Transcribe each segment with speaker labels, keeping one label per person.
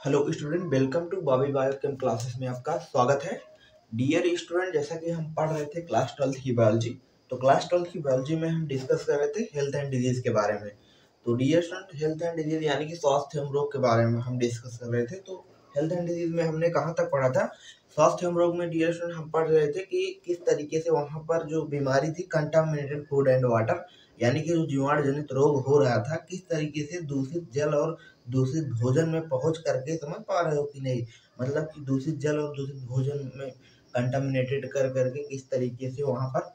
Speaker 1: Hello student, welcome to Bobby Biochem classes में आपका स्वागत है। डियर स्टूडेंट, जैसा कि हम पढ़ रहे थे क्लास 12th की बायोलॉजी, तो क्लास 12th की बायोलॉजी में हम डिस्कस कर रहे थे हेल्थ एंड डिजीज के बारे में। तो dear student, health and disease यानी कि स्वास्थ्य एवं रोग के बारे में हम डिस्कस कर रहे थे। तो हेल्थ एंड डिजीज में हमने कहाँ तक पढ़ा था? स्वास्थ्य एवं रोग में डियर स्टूडेंट हम पढ़ रहे थे कि किस तरीके से वहाँ पर जो बीमारी थी कंटामिनेटेड फूड एंड वाटर, यानी कि जो जीवाणु जनित रोग हो रहा था, किस तरीके से दूषित जल और दूषित भोजन में पहुंच करके, समझ पा रहे हो कि नहीं? मतलब कि दूषित जल और दूषित भोजन में कंटामिनेटेड कर करके किस तरीके से वहां पर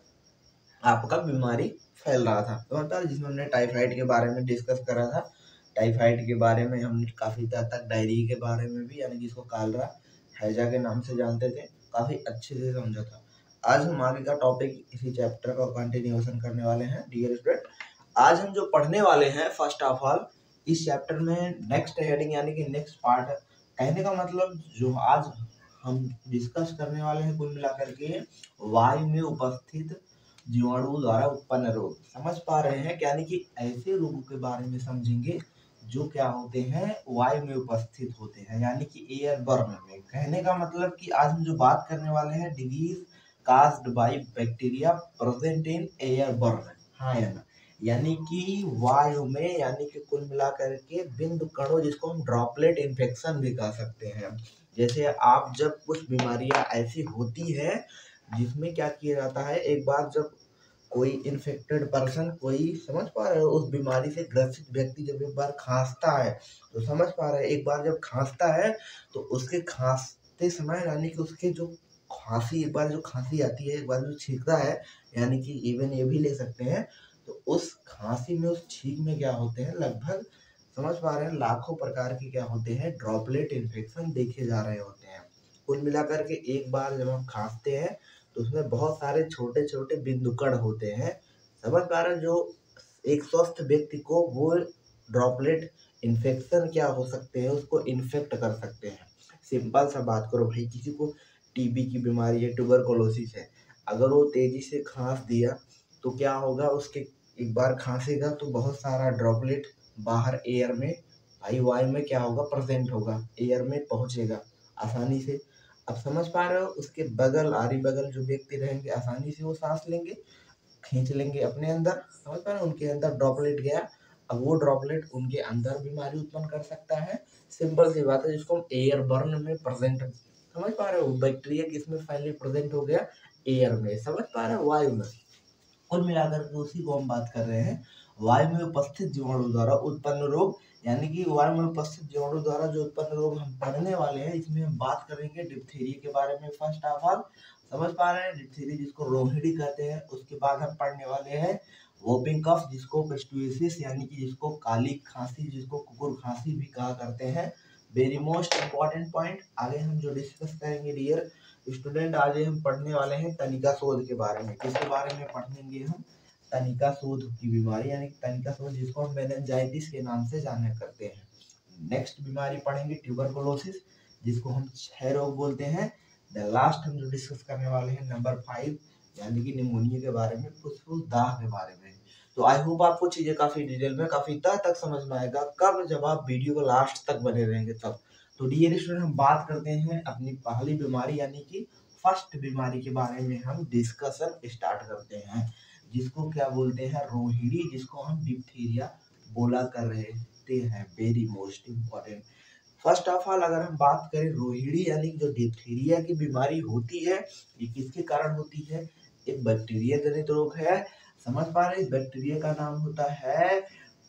Speaker 1: आपका बीमारी फैल रहा था। तो मतलब जिसमें हमने टाइफाइड के बारे में डिस्कस करा था। टाइफाइड के बारे में हमने काफी हद तक डायरिया के बारे में भी, यानी जिसको कालरा हैजा के नाम से जानते थे, काफी अच्छे से समझा था। आज हम आगे का टॉपिक इसी चैप्टर का कंटिन्यूएशन करने वाले हैं। डियर स्टूडेंट, आज हम जो पढ़ने वाले हैं, फर्स्ट ऑफ ऑल इस चैप्टर में नेक्स्ट हेडिंग यानी कि नेक्स्ट पार्ट, कहने का मतलब जो आज हम डिस्कस करने वाले हैं कुल मिलाकर के वायु में उपस्थित जीवाणु द्वारा उत्पन्न रोग। समझ पा रहे हैं? यानी कि ऐसे रोगों के बारे में समझेंगे जो क्या होते हैं, वायु में उपस्थित होते हैं, यानी कि एयर बर्न में। कहने का मतलब कि आज हम जो बात करने वाले हैं, disease caused by bacteria present in airborne. हाँ या ना? यानी कि वायु में, यानी कि कुल मिलाकर के बिंदु कणों, जिसको हम ड्रॉपलेट इन्फेक्शन भी कह सकते हैं। जैसे आप जब कुछ बीमारियां ऐसी होती है जिसमें क्या किया जाता है, एक बार जब कोई इन्फेक्टेड पर्सन, कोई, समझ पा रहे हो, उस बीमारी से ग्रसित व्यक्ति जब एक बार खांसता है, तो समझ पा रहे हैं, एक बार जब खांसता है तो उसके खांसते समय, यानी कि उसके जो खांसी, एक बार जो खांसी आती है, एक बार जो छींकता है, यानी कि इवन ये भी ले सकते हैं, तो उस खांसी में, उस छींक में क्या होते हैं, लगभग समझ पा रहे हैं, लाखों प्रकार के क्या होते हैं, ड्रॉपलेट इन्फेक्शन देखे जा रहे होते हैं। कुल मिलाकर के एक बार जब हम खांसते हैं तो उसमें बहुत सारे छोटे छोटे बिंदुकण होते हैं। समझ पा रहे हैं? जो एक स्वस्थ व्यक्ति को वो ड्रॉपलेट इन्फेक्शन क्या हो सकते हैं, उसको इन्फेक्ट कर सकते हैं। सिंपल सा बात करो भाई, किसी को टीबी की बीमारी है, ट्यूबरकुलोसिस है, अगर वो तेजी से खांस दिया तो क्या होगा, उसके एक बार खांसेगा तो बहुत सारा ड्रॉपलेट बाहर एयर में, भाई वायु में क्या होगा, प्रेजेंट होगा, एयर में पहुंचेगा आसानी से। अब समझ पा रहे हो, उसके बगल, आरी बगल जो व्यक्ति रहेंगे, आसानी से वो सांस लेंगे, खींच लेंगे अपने अंदर। समझ पा रहे हो? उनके अंदर ड्रॉपलेट गया, अब वो ड्रॉपलेट उनके अंदर बीमारी उत्पन्न कर सकता है। सिंपल सी बात है, जिसको हम एयर बर्न में प्रेजेंट, समझ पा रहे हो, बैक्टीरिया किसमें पहले प्रेजेंट हो गया, एयर में, समझ पा रहे हो, वायु में। कुल मिलाकर के उसी को हम बात कर रहे हैं, वायु में उपस्थित जीवाणु द्वारा उत्पन्न रोग। यानी कि वायु में उपस्थित जीवाणु द्वारा जो उत्पन्न रोग हम पढ़ने वाले हैं, इसमें हम बात करेंगे डिप्थीरिया के बारे में। फर्स्ट ऑफ ऑल समझ पा रहे हैं, डिप्थीरिया जिसको रोहिणी कहते हैं। उसके बाद हम पढ़ने वाले हैं वोपिंग कफ, जिसको पेस्टुइसिस, यानी कि जिसको काली खांसी, जिसको कुकुर खांसी भी कहा करते हैं। वेरी मोस्ट इम्पॉर्टेंट पॉइंट आगे हम जो डिस्कस करेंगे डियर स्टूडेंट, आज हम पढ़ने वाले हैं तनिका शोध के बारे में। किसके बारे में पढ़ेंगे हम? तनिका शोध की बीमारी, यानी तनिका शोध, जिसको हम मेनिंजाइटिस के नाम से जाना करते हैं। नेक्स्ट बीमारी पढ़ेंगे ट्यूबरकुलोसिस, जिसको हम क्षय रोग बोलते हैं। द लास्ट हम जो डिस्कस करने वाले हैं नंबर 5, यानी कि निमोनिया के बारे में, फुसफुस दाह के बारे में। तो आई होप आपको चीजें काफी डिटेल में, काफी तह तक समझ में आएगा, कब जब आप वीडियो को लास्ट तक बने रहेंगे तब। तो डियर स्टूडेंट, हम बात करते हैं अपनी पहली बीमारी, यानी कि फर्स्ट बीमारी के बारे में हम डिस्कशन स्टार्ट करते हैं, जिसको क्या बोलते हैं, रोहिणी, जिसको हम डिप्थीरिया बोला कर रहे हैं। Very most important. First of all अगर हम बात करें रोहिणी, यानी जो डिप्थीरिया की बीमारी होती है, ये किसके कारण होती है? एक बैक्टीरिया जनित रोग है। समझ पा रहे हैं? इस बैक्टीरिया का नाम होता है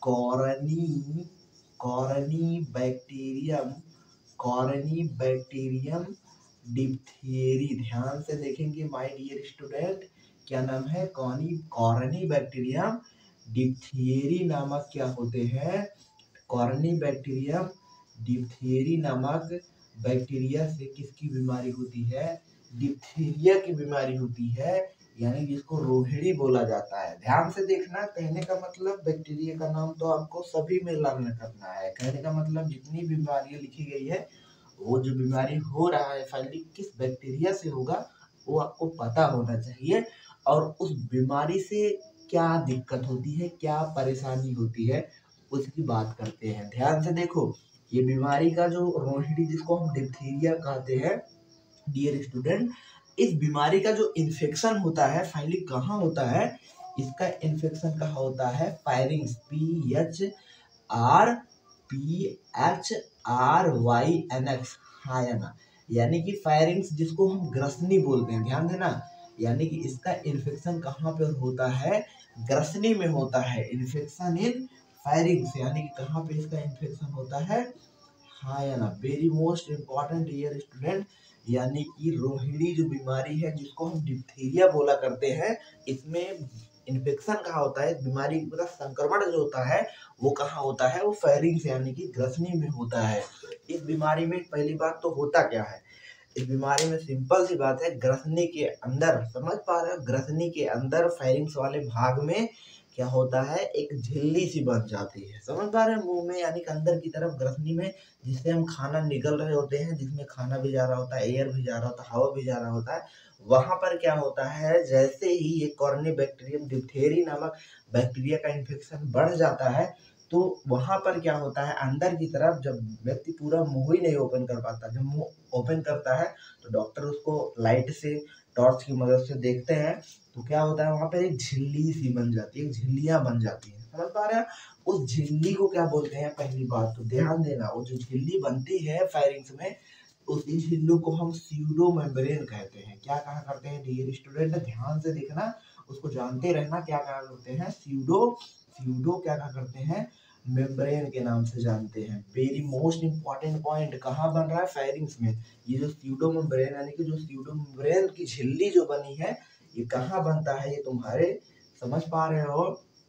Speaker 1: कॉरनी, कॉरनी बैक्टीरियम, कॉरनी बैक्टीरियम डिप्थीरी। ध्यान से देखेंगे माय डियर स्टूडेंट, क्या नाम है? कॉरनी बैक्टीरियम डिप्थीरी नामक क्या होते हैं, कॉरनी बैक्टीरियम डिप्थीरी नामक बैक्टीरिया से किसकी बीमारी होती है? डिप्थीरिया की बीमारी होती है, यानी जिसको रोहिणी बोला जाता है। ध्यान से देखना, कहने का मतलब बैक्टीरिया का नाम तो आपको सभी में लर्न करना है। कहने का मतलब जितनी बीमारियां लिखी गई है, वो जो बीमारी हो रहा है फाइनली किस बैक्टीरिया से होगा, वो आपको पता होना चाहिए। और उस बीमारी से क्या दिक्कत होती है, क्या परेशानी होती है, उसकी बात करते हैं। ध्यान से देखो, ये बीमारी का जो रोहिणी जिसको हम डिप्थीरिया कहते हैं डियर स्टूडेंट, इस बीमारी का जो इन्फेक्शन होता है फाइनली कहाँ होता है, इसका इन्फेक्शन कहाँ होता है, फायरिंग्स, PHRYNX, हाँ या ना, यानी कि फायरिंग्स जिसको हम ग्रसनी बोलते हैं, ध्यान देना, यानी कि इसका इन्फेक्शन कहाँ पे होता है, ग्रसनी में होता है। इन्फेक्शन इन फायरिंग्स यानी कि कहाँ पे इसका इन्फेक्शन होता है, हाँ या ना, very most important dear student, यानी कि रोहिणी जो बीमारी है जिसको हम डिप्थीरिया बोला करते हैं, इसमें इन्फेक्शन कहाँ होता है, इस बीमारी का संक्रमण जो होता है वो कहाँ होता है, वो फेरिंग्स यानी कि ग्रसनी में होता है। इस बीमारी में पहली बात तो होता क्या है, इस बीमारी में सिंपल सी बात है, ग्रसनी के अंदर, समझ पा रहे हो, ग्रसनी के अंदर फेरिंग्स वाले भाग में क्या होता है, एक झिल्ली सी बन जाती है, समझ पा रहे हैं, मुंह में यानी कि अंदर की तरफ ग्रसनी में, जिससे हम खाना निकल रहे होते हैं, जिसमें खाना भी जा रहा होता है, एयर भी जा रहा होता है, हवा भी जा रहा होता है, वहां पर क्या होता है, जैसे ही ये कॉर्निबैक्टीरियम डिप्थेरी नामक बैक्टीरिया का इन्फेक्शन बढ़ जाता है, तो वहां पर क्या होता है, अंदर की तरफ जब व्यक्ति पूरा मुंह ही नहीं ओपन कर पाता, जब मुंह ओपन करता है तो डॉक्टर उसको लाइट से, टॉर्च की मदद से देखते हैं, तो क्या होता है, वहां पर एक झिल्ली सी बन जाती है, झिल्लियां बन जाती है, समझ पा रहे हैं, उस झिल्ली को क्या बोलते हैं, पहली बात तो ध्यान देना, वो जो झिल्ली बनती है फायरिंग्स में, उसी झिल्ली को हम स्यूडो मेम्ब्रेन कहते हैं। क्या कहा करते हैं डियर स्टूडेंट, ध्यान से देखना, उसको जानते रहना, क्या कहा करते हैं, स्यूडो, स्यूडो क्या कहा करते हैं, मेम्ब्रेन के नाम से जानते हैं। वेरी मोस्ट इंपॉर्टेंट पॉइंट, कहाँ बन रहा है, फायरिंग्स में। ये जो स्यूडो मेम्ब्रेन यानी कि जो स्यूडो मेम्ब्रेन की झिल्ली जो बनी है, ये कहाँ बनता है, ये तुम्हारे, समझ पा रहे हो,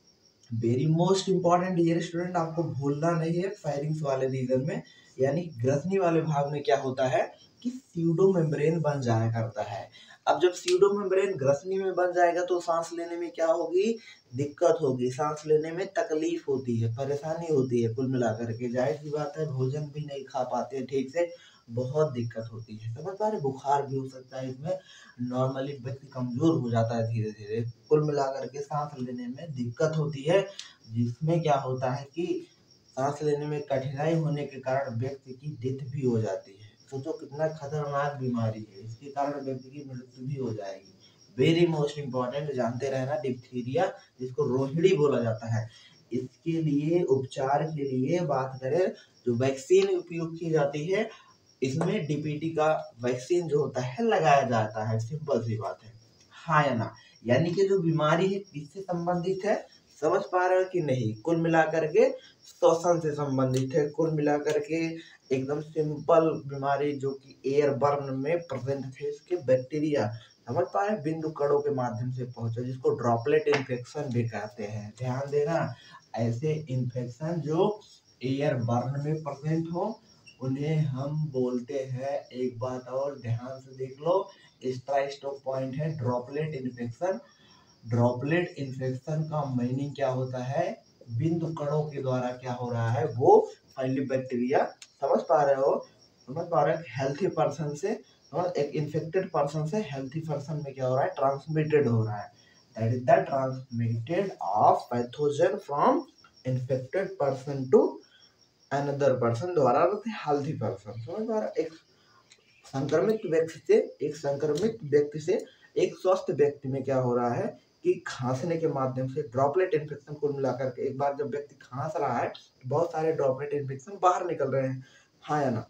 Speaker 1: very most important dear student, आपको भूलना नहीं है, फायरिंग्स वाले रीजन में यानी ग्रसनी वाले भाग में क्या होता है कि स्यूडो मेम्ब्रेन बन जाया करता है। अब जब स्यूडो मेम्ब्रेन ग्रसनी में बन जाएगा तो सांस लेने में क्या होगी, दिक्कत होगी, सांस लेने में तकलीफ होती है, परेशानी होती है, कुल मिलाकर के जाहिर सी बात है, भोजन भी नहीं खा पाते ठीक से, बहुत दिक्कत होती है, समझ पा रहे, बुखार भी हो सकता है इसमें, नॉर्मली व्यक्ति कमजोर हो जाता है धीरे धीरे, कुल मिलाकर के सांस लेने में दिक्कत होती है, जिसमें क्या होता है कि सांस लेने में कठिनाई होने के कारण व्यक्ति की डेथ भी हो जाती है। सोचो कितना खतरनाक बीमारी है, इसके कारण व्यक्ति की मृत्यु भी हो जाएगी। वेरी मोस्ट इंपॉर्टेंट, जानते रहना, डिप्थीरिया जिसको रोहिणी बोला जाता है, इसके लिए उपचार के लिए बात करें, जो वैक्सीन उपयोग की जाती है, इसमें डीपीटी का वैक्सीन जो होता है लगाया जाता है, सिंपल सी बात है, हाँ या ना, यानी कि जो बीमारी है किससे संबंधित है, समझ पा रहे हो कि नहीं, कुल मिलाकर के श्वसन से संबंधित है, कुल मिलाकर के एकदम सिंपल बीमारी जो कि एयर बर्न में प्रेजेंट थे, इसके बैक्टीरिया, समझ पा रहे, बिंदु कणों के माध्यम से पहुंचा, जिसको ड्रॉपलेट इन्फेक्शन भी कहते हैं, ध्यान देना, ऐसे इन्फेक्शन जो एयर बर्न में प्रेजेंट हो उन्हें हम बोलते हैं, एक बात और ध्यान से देख लो, इसका स्टॉप पॉइंट है ड्रॉपलेट इन्फेक्शन। ड्रॉपलेट इन्फेक्शन का मीनिंग क्या होता है, बिंदु कणों के द्वारा क्या हो रहा है, वो फाइनली बैक्टीरिया, समझ पा रहे हो, समझ पा रहे हो, हेल्थी पर्सन से और एक इन्फेक्टेड पर्सन से हेल्थी पर्सन में क्या हो रहा है, ट्रांसमिटेड हो रहा है, that is the transmitted of pathogen from infected person to another person द्वारा हेल्थी पर्सन, समझ पा रहे, एक संक्रमित व्यक्ति से, एक संक्रमित व्यक्ति से एक स्वस्थ व्यक्ति में क्या हो रहा है कि खांसने के माध्यम से ड्रॉपलेट इन्फेक्शन को मिलाकर के, एक बार जब व्यक्ति खांस रहा है तो बहुत सारे ड्रॉपलेट इन्फेक्शन बाहर निकल रहे हैं, हाँ या ना।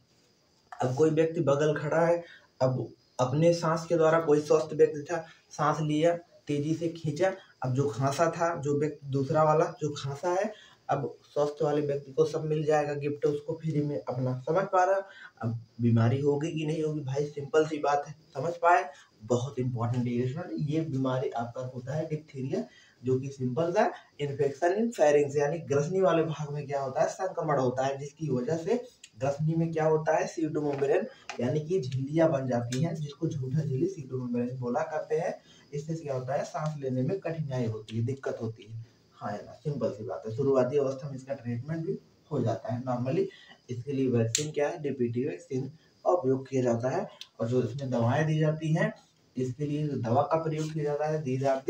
Speaker 1: अब कोई व्यक्ति बगल खड़ा है, अब अपने सांस के द्वारा कोई स्वस्थ व्यक्ति था, सांस लिया, तेजी से खींचा, अब जो खांसा था, जो व्यक्ति दूसरा वाला जो खांसा है, अब स्वस्थ वाले व्यक्ति को सब मिल जाएगा गिफ्ट, उसको फ्री में अपना, समझ पा रहा। अब बीमारी होगी कि नहीं होगी भाई, सिंपल सी बात है, समझ पाए, बहुत इंपॉर्टेंट है ये बीमारी आपका होता है डिप्थीरिया, जो कि सिंपल सा इन्फेक्शन इन फेरिंग्स यानी ग्रसनी वाले भाग में क्या होता है, संक्रमण होता है, जिसकी वजह से ग्रसनी में क्या होता है, स्यूडो मेम्ब्रेन यानी कि झिल्लियां बन जाती हैं, जिसको झूठा झिल्ली स्यूडो मेम्ब्रेन बोला करते हैं। इससे क्या होता है, सांस लेने में कठिनाई होती है, दिक्कत होती है, हाँ या ना, सिंपल सी बात है। शुरुआती अवस्था में इसका ट्रीटमेंट भी हो जाता है नॉर्मली। इसके लिए वैक्सीन क्या है, डीपीटी वैक्सीन का उपयोग किया जाता है, और जो इसमें दवाएं दी जाती हैं, इसके लिए जो दवा का प्रयोग किया जाता है, दी जाती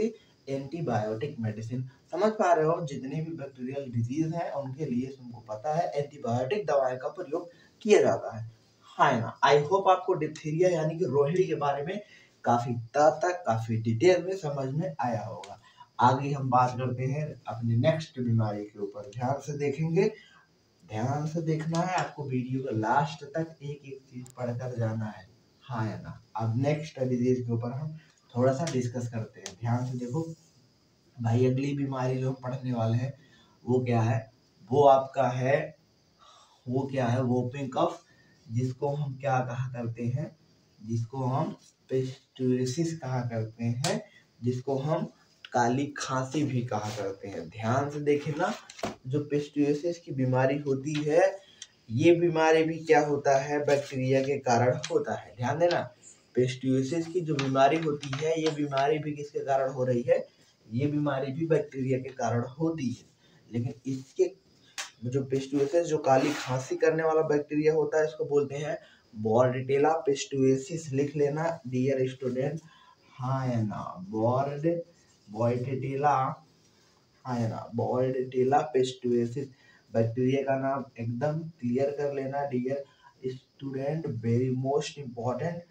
Speaker 1: एंटीबायोटिक मेडिसिन। समझ पा रहे हो, जितनी भी बैक्टीरियल डिजीज है उनके लिए तुमको पता है एंटीबायोटिक दवाई का प्रयोग किया जाता है। हाँ ना, आई होप आपको डिप्थीरिया यानी कि रोहिणी के बारे में काफी तक काफी डिटेल में समझ में आया होगा। आगे हम बात करते हैं अपने नेक्स्ट बीमारी के ऊपर। ध्यान से देखेंगे, ध्यान से देखना है आपको, वीडियो का लास्ट तक एक एक चीज पढ़कर जाना है। हाँ या ना। अब नेक्स्ट डिजीज के ऊपर हम थोड़ा सा डिस्कस करते हैं। ध्यान से देखो भाई, अगली बीमारी जो हम पढ़ने वाले हैं वो क्या है, वो आपका है, वो क्या है, वोपिंग कफ, जिसको हम क्या कहा करते हैं, जिसको हम पेस्टुएसिस कहा करते हैं, जिसको हम काली खांसी भी कहा करते हैं। ध्यान से देखें ना, जो पेस्टुएसिस की बीमारी होती है, ये बीमारी भी क्या होता है, बैक्टीरिया के कारण होता है। ध्यान देना, पेस्टुएसिस की जो बीमारी होती है, ये बीमारी भी किसके कारण हो रही है, ये बीमारी भी बैक्टीरिया के कारण होती है। लेकिन इसके जो पेस्टुएसिस, जो काली खांसी करने वाला बैक्टीरिया होता है, इसको बोलते हैं बॉर्डटेला पेस्टुएसिस। लिख लेना डियर स्टूडेंट। हाँ या ना, बॉर्डटेला, हाँ या ना, बॉर्डटेला पेस्टुएसिस बैक्टीरिया का नाम एकदम क्लियर कर लेना dear student, very most important,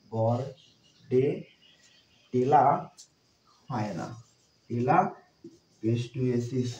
Speaker 1: Bordetella, हाँ या ना, टेला पेस्टुएसिस।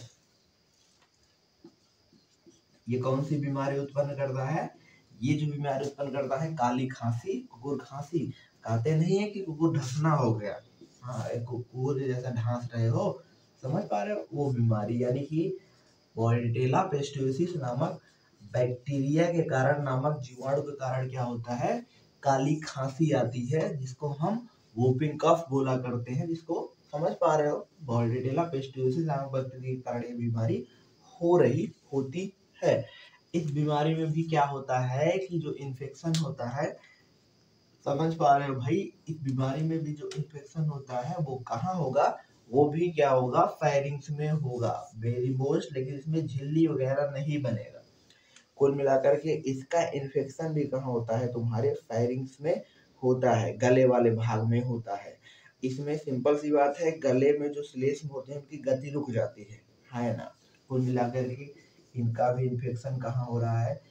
Speaker 1: ये कौन सी बीमारी उत्पन्न करता है, ये जो बीमारी उत्पन्न करता है काली खांसी, कुकुर खांसी। कहते नहीं है कि कुकुर ढसना हो गया, हाँ, एक कुकुर जैसा ढांस रहे हो, समझ पा रहे हो, वो बीमारी यानी कि बॉर्डटेला पेस्टुएसिस नामक बैक्टीरिया के कारण, नामक जीवाणु के कारण क्या होता है, काली खांसी आती है, जिसको हम वोपिंग कफ बोला करते हैं। जिसको समझ पा रहे हो, बॉर्डटेला पेस्टुएसिस नामक बैक्टीरिया के कारण ये बीमारी हो रही होती है। इस बीमारी में भी क्या होता है कि जो इन्फेक्शन होता है, समझ पा रहे हो भाई, इस बीमारी में भी जो इन्फेक्शन होता है वो कहाँ होगा, वो भी क्या होगा, फेरिंग्स में होगा, वेरी मोस्ट। लेकिन इसमें झिल्ली वगैरह नहीं बनेगा। कुल मिलाकर के इसका इन्फेक्शन भी कहाँ होता है, तुम्हारे फेरिंग्स में होता है, गले वाले भाग में होता है। इसमें सिंपल सी बात है, गले में जो श्लेष्म होते हैं उनकी गति रुक जाती है ना। कुल मिलाकर के इनका भी इन्फेक्शन कहाँ हो रहा है,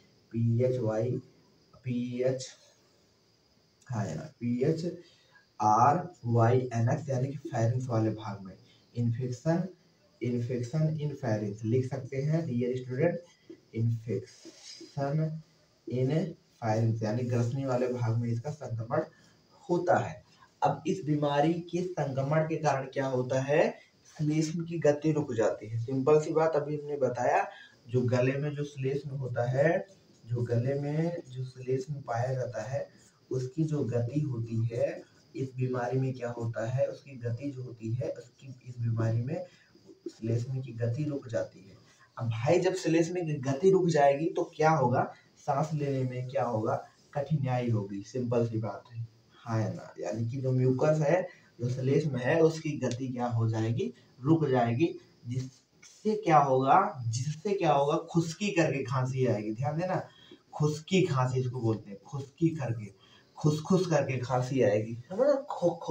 Speaker 1: PHYNX, हाँ है ना, PHRYNX यानी कि फेरिंग्स वाले भाग में इन्फेक्शन, इन्फेक्शन इन फेरिंग्स लिख सकते हैं dear student, infection in pharynx यानी ग्रसनी वाले भाग में इसका संक्रमण होता है। अब इस बीमारी के संक्रमण के कारण क्या होता है, श्लेष्म की गति रुक जाती है। सिंपल सी बात अभी हमने बताया, जो गले में जो श्लेष्म होता है, जो गले में जो श्लेष्म पाया जाता है, उसकी जो गति होती है, इस बीमारी में क्या होता है, उसकी गति जो होती है, उसकी इस बीमारी में श्लेष्म की गति रुक जाती है। अब भाई जब श्लेष्म की गति रुक जाएगी तो क्या होगा, सांस लेने में क्या होगा, कठिनाई होगी। सिंपल सी बात है, हाँ या ना, यानी कि जो म्यूकस है, जो श्लेष्म है, उसकी गति क्या हो जाएगी, रुक जाएगी, जिससे क्या होगा, खुश्की करके खांसी आएगी। ध्यान देना, खुश्की खांसी इसको बोलते हैं, खुश्की करके, खुस करके खांसी आएगी, समझ ना,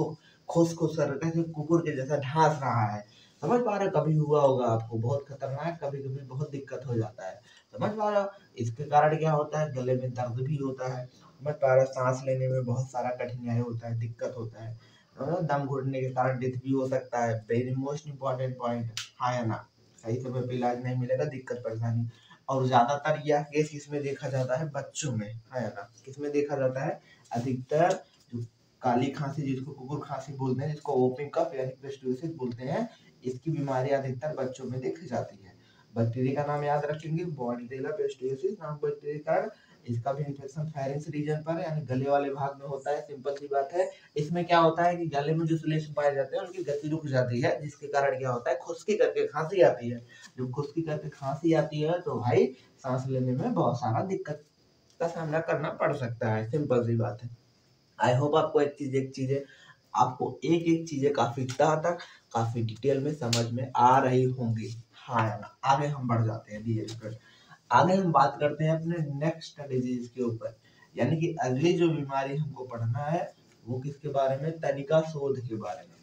Speaker 1: खुस करके कुकुर के जैसा ढांस रहा है। समझ पा रहे हो, कभी हुआ होगा आपको, बहुत खतरनाक, कभी कभी बहुत दिक्कत हो जाता है। समझ पा रहे हो, इसके कारण क्या होता है, गले में दर्द भी होता है, समझ पा रहे हो, सांस लेने में बहुत सारा कठिनाई होता है, दिक्कत होता है, दम घुटने के कारण डेथ भी हो सकता है। वेरी मोस्ट इम्पोर्टेंट पॉइंट, हाँ या ना, सही समय पे इलाज नहीं मिलेगा, दिक्कत परेशानी। और ज्यादातर यह केस किसमें देखा जाता है, बच्चों में, हाँ या ना, किसमें देखा जाता है, अधिकतर जो काली खांसी, जिसको कुकुर खांसी बोलते हैं, जिसको वोपिंग कफ यानी पेस्टुएसिस बोलते हैं, इसकी बीमारी अधिकतर बच्चों में देखी जाती है। बैक्टीरिया का नाम याद रखेंगे, बॉर्डटेला पेस्टुएसिस नाम बैक्टीरिया का, इसका भी इन्फेक्शन फेरिंग्स रीजन पर यानी गले वाले भाग में होता है। सिंपल सी बात है, इसमें क्या होता है कि गले में जो श्लेष्म पाए जाते हैं उनकी गति रुक जाती है, जिसके कारण क्या होता है, खुश्की करके खांसी आती है। जब खुश्की करके खांसी आती है तो भाई सांस लेने में बहुत सारा दिक्कत का सामना करना पड़ सकता है। सिंपल सी बात है। आई होप आपको एक चीजें आपको एक चीजें काफी तक काफी डिटेल में समझ में आ रही होंगी, हाँ या ना। आगे हम बढ़ जाते हैं डियर स्टूडेंट, आगे हम बात करते हैं अपने नेक्स्ट डिजीज के ऊपर, यानी कि अगली जो बीमारी हमको पढ़ना है वो किसके बारे में, तनिका शोध के बारे में पढ़ना है।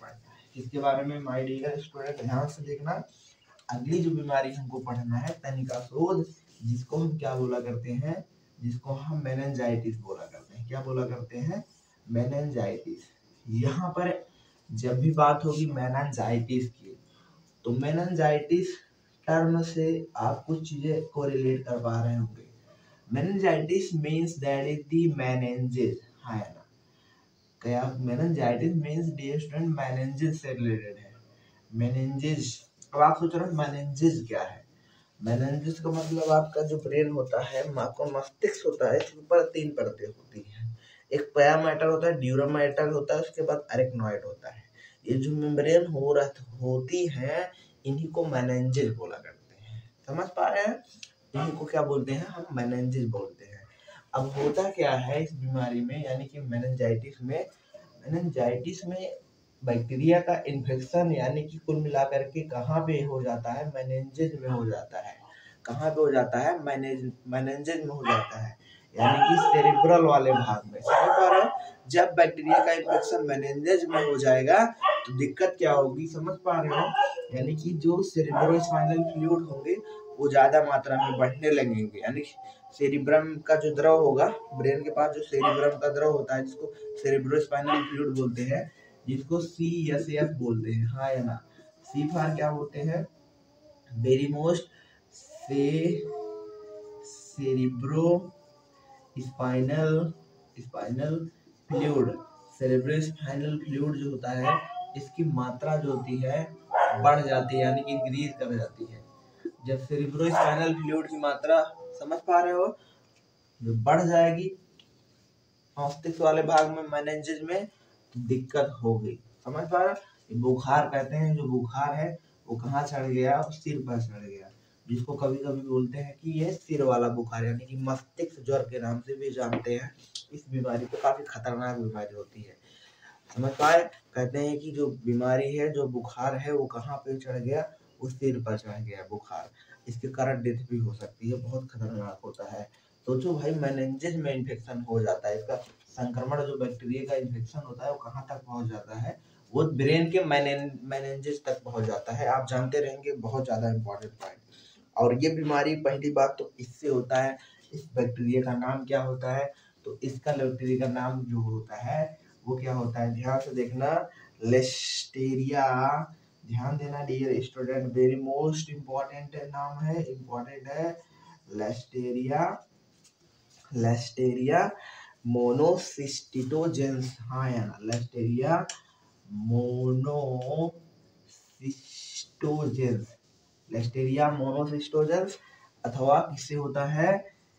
Speaker 1: किसके बारे में माय डियर स्टूडेंट, ध्यान से देखना। अगली जो बीमारी हमको पढ़ना है तनिका शोध, जिसको हम क्या बोला करते हैं, जिसको हम मेनिंजाइटिस बोला करते हैं। क्या बोला करते हैं? मेनिंजाइटिस। यहाँ पर जब भी बात होगी मेनिंजाइटिस की, तो मेनिंजाइटिस टर्म से आप कुछ चीजें को रिलेट कर पा रहे होंगे। Meningitis means that is the meninges, हाँ है ना। क्या meningitis means dear student meninges से रिलेटेड है। मेनिंजेस, अब आप सोच रहे हो मेनिंजेस क्या है। मेनिंजेस का मतलब आपका जो ब्रेन होता है, आपका मस्तिष्क होता है, इसके ऊपर 3 परतें होती हैं। एक पया मैटर होता है, ड्यूरम मैटर होता है, उसके बाद अरेक्नॉइड होता है। ये जो मेम्ब्रेन होती है, इन्हीं को मेनिंजेस बोला करते हैं। समझ पा रहे हैं? इन्हीं को क्या बोलते हैं? हम मेनिंजेस बोलते हैं। अब होता क्या है इस बीमारी में, यानी कि मेनिंजाइटिस में बैक्टीरिया का इन्फेक्शन, यानी कि कुल मिलाकर के कहाँ पे हो जाता है? मेनिंजेस में हो जाता है। कहाँ पे हो जाता है? मेनिंजेस में हो जाता है, यानी कि सेरिब्रल वाले भाग में। समझ पा रहे हो? जब बैक्टीरिया का इन्फेक्शन मेनिंजेस में हो जाएगा तो दिक्कत क्या होगी? समझ पा रहे हो? यानी कि जो सेरिब्रोस्पाइनल फ्लूइड होंगे वो ज्यादा मात्रा में बढ़ने लगेंगे, यानी सेरिब्रम का जो द्रव होगा, ब्रेन के पास जो सेरिब्रम का द्रव होता है, जिसको सेरिब्रोस्पाइनल फ्लूइड बोलते हैं, जिसको CSF बोलते हैं, हाँ या ना। सी फॉर क्या बोलते हैं? वेरी मोस्ट से cerebrospinal fluid. Cerebrospinal fluid जो होता है, इसकी मात्रा जो होती है बढ़ जाती है, यानी कि इंक्रीज कर जाती है। जब सेरिब्रोस्पाइनल फ्लूइड की मात्रा, समझ पा रहे हो, जो बढ़ जाएगी मस्तिष्क वाले भाग में, मेनिंजेस में, तो दिक्कत होगी। समझ पा रहे हो? बुखार कहते हैं, जो बुखार है वो कहाँ चढ़ गया? सिर पर चढ़ गया, जिसको कभी कभी बोलते हैं कि ये सिर वाला बुखार, यानी कि मस्तिष्क ज्वर के नाम से भी जानते हैं। इस बीमारी को काफी खतरनाक बीमारी होती है। समझ पाए? कहते हैं कि जो बीमारी है, जो बुखार है, वो कहाँ पे चढ़ गया? वो सिर पर चढ़ गया बुखार। इसके कारण डेथ भी हो सकती है, बहुत खतरनाक होता है। सोचो भाई, मेनिंजेस में इन्फेक्शन हो जाता है, इसका संक्रमण, जो बैक्टीरिया का इन्फेक्शन होता है, वो कहाँ तक पहुंच जाता है? वो ब्रेन के मेनिंजेस तक पहुंच जाता है। आप जानते रहेंगे, बहुत ज्यादा इंपॉर्टेंट पॉइंट। और ये बीमारी, पहली बात तो इससे होता है। इस बैक्टीरिया का नाम क्या होता है? तो इसका बैक्टीरिया का नाम जो होता है वो क्या होता है? ध्यान से देखना, लिस्टेरिया। ध्यान देना dear student, very most important नाम है, इम्पोर्टेंट है। लिस्टेरिया मोनोसिस्टिटोजेंस, हाँ या ना। लिस्टेरिया मोनोसिस्टोजेंस, लिस्टेरिया मोनोसिस्टोजेंस, अथवा किससे होता है?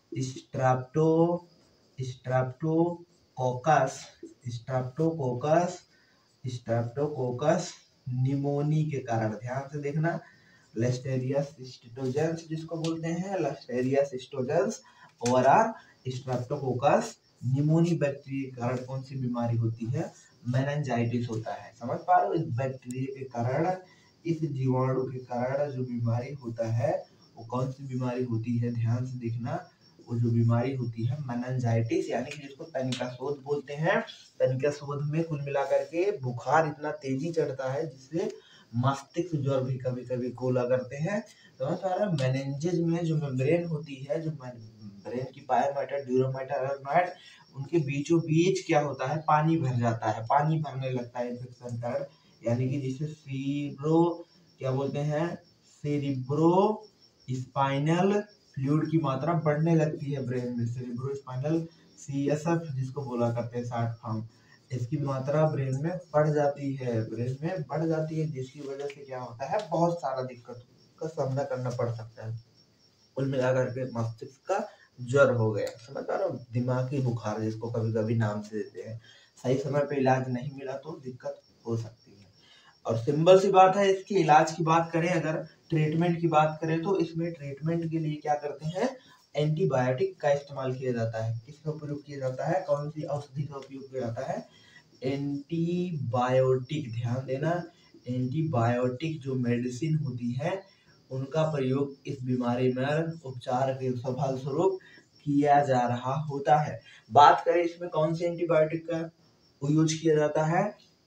Speaker 1: स्ट्रेप्टोकोकस निमोनी के कारण। ध्यान से देखना, लिस्टेरिया सिस्टोजेंस जिसको बोलते हैं, लिस्टेरिया सिस्टोजेंस और स्ट्रेप्टोकोकस निमोनी बैक्टीरिया के कारण कौन सी बीमारी होती है? मेनिंजाइटिस होता है। समझ पा रहे हो? इस बैक्टीरिया के कारण, इस जीवाणु के कारण जो बीमारी होता है, वो कौन सी बीमारी होती है? ध्यान से देखना, वो जो बीमारी होती है मेनिंजाइटिस, यानी कि जिसको तनिका शोध बोलते हैं। तनिका शोध में कुल मिलाकर के बुखार इतना तेजी चढ़ता है जिससे मस्तिष्क ज्वर भी कभी कभी गोला करते हैं। समझ पा रहे हैं? मेनिंजेस में जो मेम्ब्रेन होती है, जो ब्रेन की पाया मैटर, ड्यूरम मैटर, अरेक्नॉइड, उनके बीचों बीच क्या होता है? पानी भर जाता है, पानी भरने लगता है इन्फेक्शन कारण, यानी कि जिसे क्या बोलते हैं? सेरिब्रो स्पाइनल फ्लूइड की मात्रा बढ़ने लगती है ब्रेन में। सेरिब्रोस्पाइनल CSF जिसको बोला करते हैं शॉर्ट फॉर्म, इसकी मात्रा ब्रेन में बढ़ जाती है, जिसकी वजह से क्या होता है? बहुत सारा दिक्कत का सामना करना पड़ सकता है। कुल मिलाकर के मस्तिष्क का ज्वर हो गया। समझ पा रहे हो? दिमागी बुखार जिसको कभी कभी नाम से देते हैं। सही समय पे इलाज नहीं मिला तो दिक्कत हो सकती है। और सिंपल सी बात है, इसके इलाज की बात करें, अगर ट्रीटमेंट की बात करें, तो इसमें ट्रीटमेंट के लिए क्या करते हैं? एंटीबायोटिक का इस्तेमाल किया जाता है। किसका उपयोग किया जाता है? कौन सी औषधि का उपयोग किया जाता है? एंटीबायोटिक। ध्यान देना, एंटीबायोटिक जो मेडिसिन होती है, उनका प्रयोग इस बीमारी में उपचार के फलस्वरूप किया जा रहा होता है। बात करें इसमें कौन से एंटीबायोटिक का यूज किया जाता है,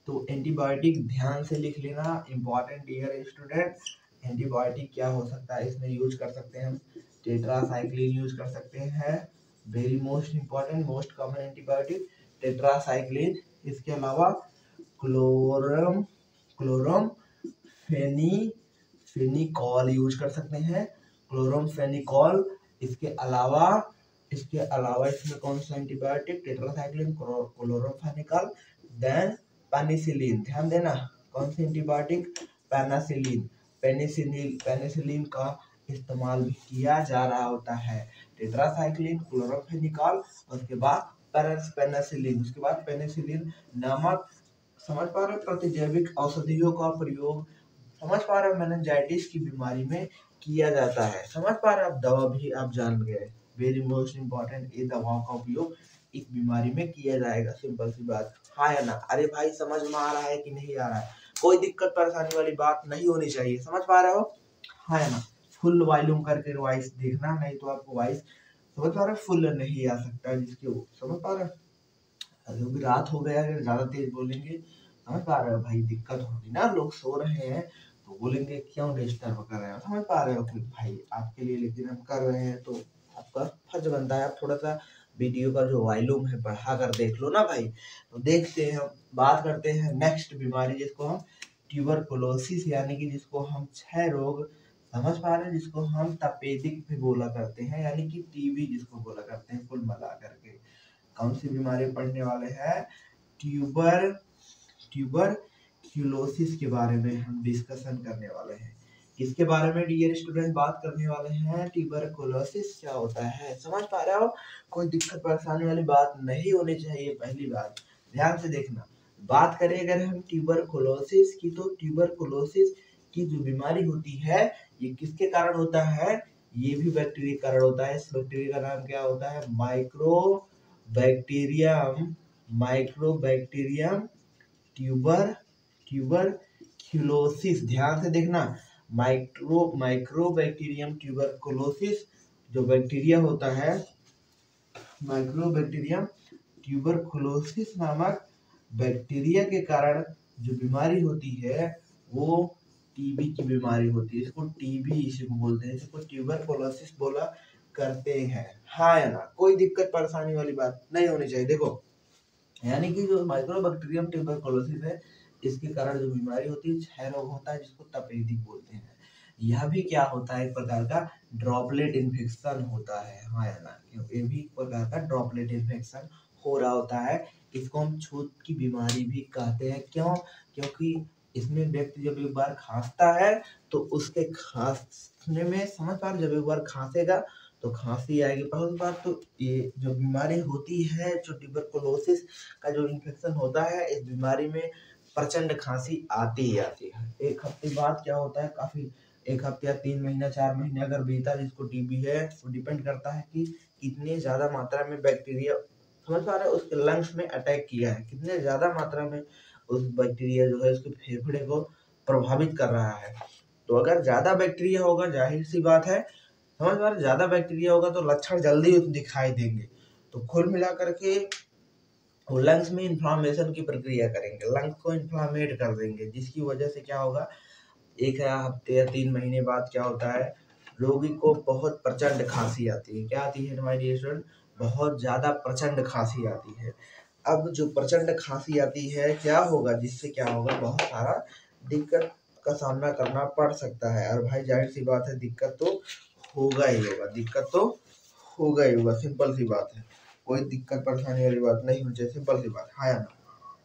Speaker 1: तो एंटीबायोटिक ध्यान से लिख लेना, इम्पॉर्टेंट डियर स्टूडेंट। एंटीबायोटिक क्या हो सकता है, इसमें यूज कर सकते हैं हम टेट्रासाइक्लिन यूज कर सकते हैं, very most important most common antibiotic tetracycline. इसके अलावा क्लोरम क्लोरम फेनिकॉल यूज कर सकते हैं, क्लोरम फेनिकॉल। इसके अलावा इसमें कौन सा antibiotic, tetracycline, chloramphenicol, then penicillin. ध्यान देना कौन सी एंटीबायोटिक, पेनिसिलिन। पेनिसिलिन का इस्तेमाल भी किया जा रहा होता है। टेट्रासाइक्लिन, क्लोरोफेनिकॉल, उसके बाद पेनिसिलिन, उसके बाद पेनिसिलिन नामक, समझ पा रहे हो, प्रतिजैविक औषधियों का प्रयोग, समझ पा रहे हो, मेनिंजाइटिस की बीमारी में किया जाता है। समझ पा रहे हो, आप दवा भी आप जान गए, वेरी मोस्ट इम्पोर्टेंट, ये दवाओं का उपयोग इस बीमारी में किया जाएगा। सिंपल सी बात, हाँ या ना। अरे भाई समझ में आ रहा है कि नहीं आ रहा है, कोई दिक्कत परेशानी वाली बात नहीं होनी चाहिए, समझ पा रहे हो, हाँ या ना। फुल वॉल्यूम करके वॉइस देखना, नहीं तो आपको वॉइस समझ पा रहे हो फुल नहीं आ सकता है, जिसके वो समझ पा रहे हो। अभी रात हो गया है, ज्यादा तेज बोलेंगे समझ पा रहे हो भाई, दिक्कत होगी ना, लोग सो रहे हैं तो बोलेंगे क्यों डिस्टर्ब कर रहे हो, समझ पा रहे हो कि भाई आपके लिए, लेकिन हम कर रहे हैं तो आपका फर्ज बनता है आप थोड़ा सा वीडियो का जो वॉल्यूम है बढ़ा कर देख लो ना भाई। तो देखते हैं, हम बात करते हैं नेक्स्ट बीमारी, जिसको हम ट्यूबरकुलोसिस, यानी कि जिसको हम क्षय रोग, समझ पा रहे हैं, जिसको हम तपेदिक भी बोला करते हैं, यानी कि टीबी जिसको बोला करते हैं, कुल मिला करके कौन सी बीमारी पढ़ने वाले हैं, ट्यूबरक्यूलोसिस के बारे में हम डिस्कशन करने वाले हैं। इसके बारे में डियर स्टूडेंट बात करने वाले हैं, ट्यूबरकुलोसिस क्या होता है, समझ पा रहे हो, कोई दिक्कत परेशानी वाली बात नहीं होनी चाहिए। पहली बात ध्यान से देखना, बात करें अगर हम ट्यूबरकुलोसिस की, तो ट्यूबरकुलोसिस की जो बीमारी होती है ये किसके कारण होता है, ये भी बैक्टीरिया के कारण होता है। इस बैक्टीरिया का नाम क्या होता है, माइक्रोबैक्टीरियम ट्यूबरक्यूलोसिस। ध्यान से देखना, माइक्रोबैक्टीरियम ट्यूबरकुलोसिस जो बैक्टीरिया होता है, माइक्रोबैक्टीरियम ट्यूबरकुलोसिस नामक बैक्टीरिया के कारण जो बीमारी होती है वो टीबी की बीमारी होती है। इसको टीबी इसी को बोलते हैं, इसको ट्यूबरकुलोसिस बोला करते हैं, हाँ या ना। कोई दिक्कत परेशानी वाली बात नहीं होनी चाहिए। देखो, यानी कि जो माइक्रोबैक्टीरियम ट्यूबरकुलोसिस है, इसके कारण जो बीमारी होती है क्षय रोग होता है, जिसको तपेदिक बोलते हैं। यह भी क्या होता है, एक प्रकार का ड्रॉपलेट इन्फेक्शन होता है, हाँ या ना, ये भी एक प्रकार का ड्रॉपलेट इन्फेक्शन हो रहा होता है। इसको हम छूत की बीमारी भी कहते हैं, क्यों, क्योंकि इसमें व्यक्ति जब एक बार खांसता है तो उसके खांसने में, समझ पा रहे, जब एक बार खांसेगा तो खांसी आएगी। पहली बात तो ये जो बीमारी होती है, जो ट्यूबरकुलोसिस का जो इन्फेक्शन होता है, इस बीमारी में प्रचंड खांसी आती ही आती है। एक हफ्ते बाद क्या होता है, काफी एक हफ्ते या 3 महीना 4 महीने अगर बीता, जिसको टीबी है, वो डिपेंड करता है कि कितनी ज्यादा मात्रा में बैक्टीरिया, समझ पा रहे हो, उसके लंग्स में अटैक किया है, कितने ज्यादा मात्रा में उस बैक्टीरिया जो है उसके फेफड़े को प्रभावित कर रहा है। तो अगर ज्यादा बैक्टीरिया होगा, जाहिर सी बात है, समझ पा रहे, ज्यादा बैक्टीरिया होगा तो लक्षण जल्दी दिखाई देंगे। तो कुल मिला करके वो लंग्स में इन्फ्लामेशन की प्रक्रिया करेंगे, लंग्स को इन्फ्लामेट कर देंगे, जिसकी वजह से क्या होगा, एक हफ्ते या 3 महीने बाद क्या होता है, रोगी को बहुत प्रचंड खांसी आती है। क्या आती है हमारे डियर स्टूडेंट, बहुत ज्यादा प्रचंड खांसी आती है। अब जो प्रचंड खांसी आती है, क्या होगा, जिससे क्या होगा, बहुत सारा दिक्कत का सामना करना पड़ सकता है। और भाई जाहिर सी बात है, दिक्कत तो होगा ही होगा, दिक्कत तो होगा ही होगा, सिंपल सी बात है, कोई दिक्कत परेशानी वाली बात नहीं होनी चाहिए, सिंपल सी बात, हाँ या ना,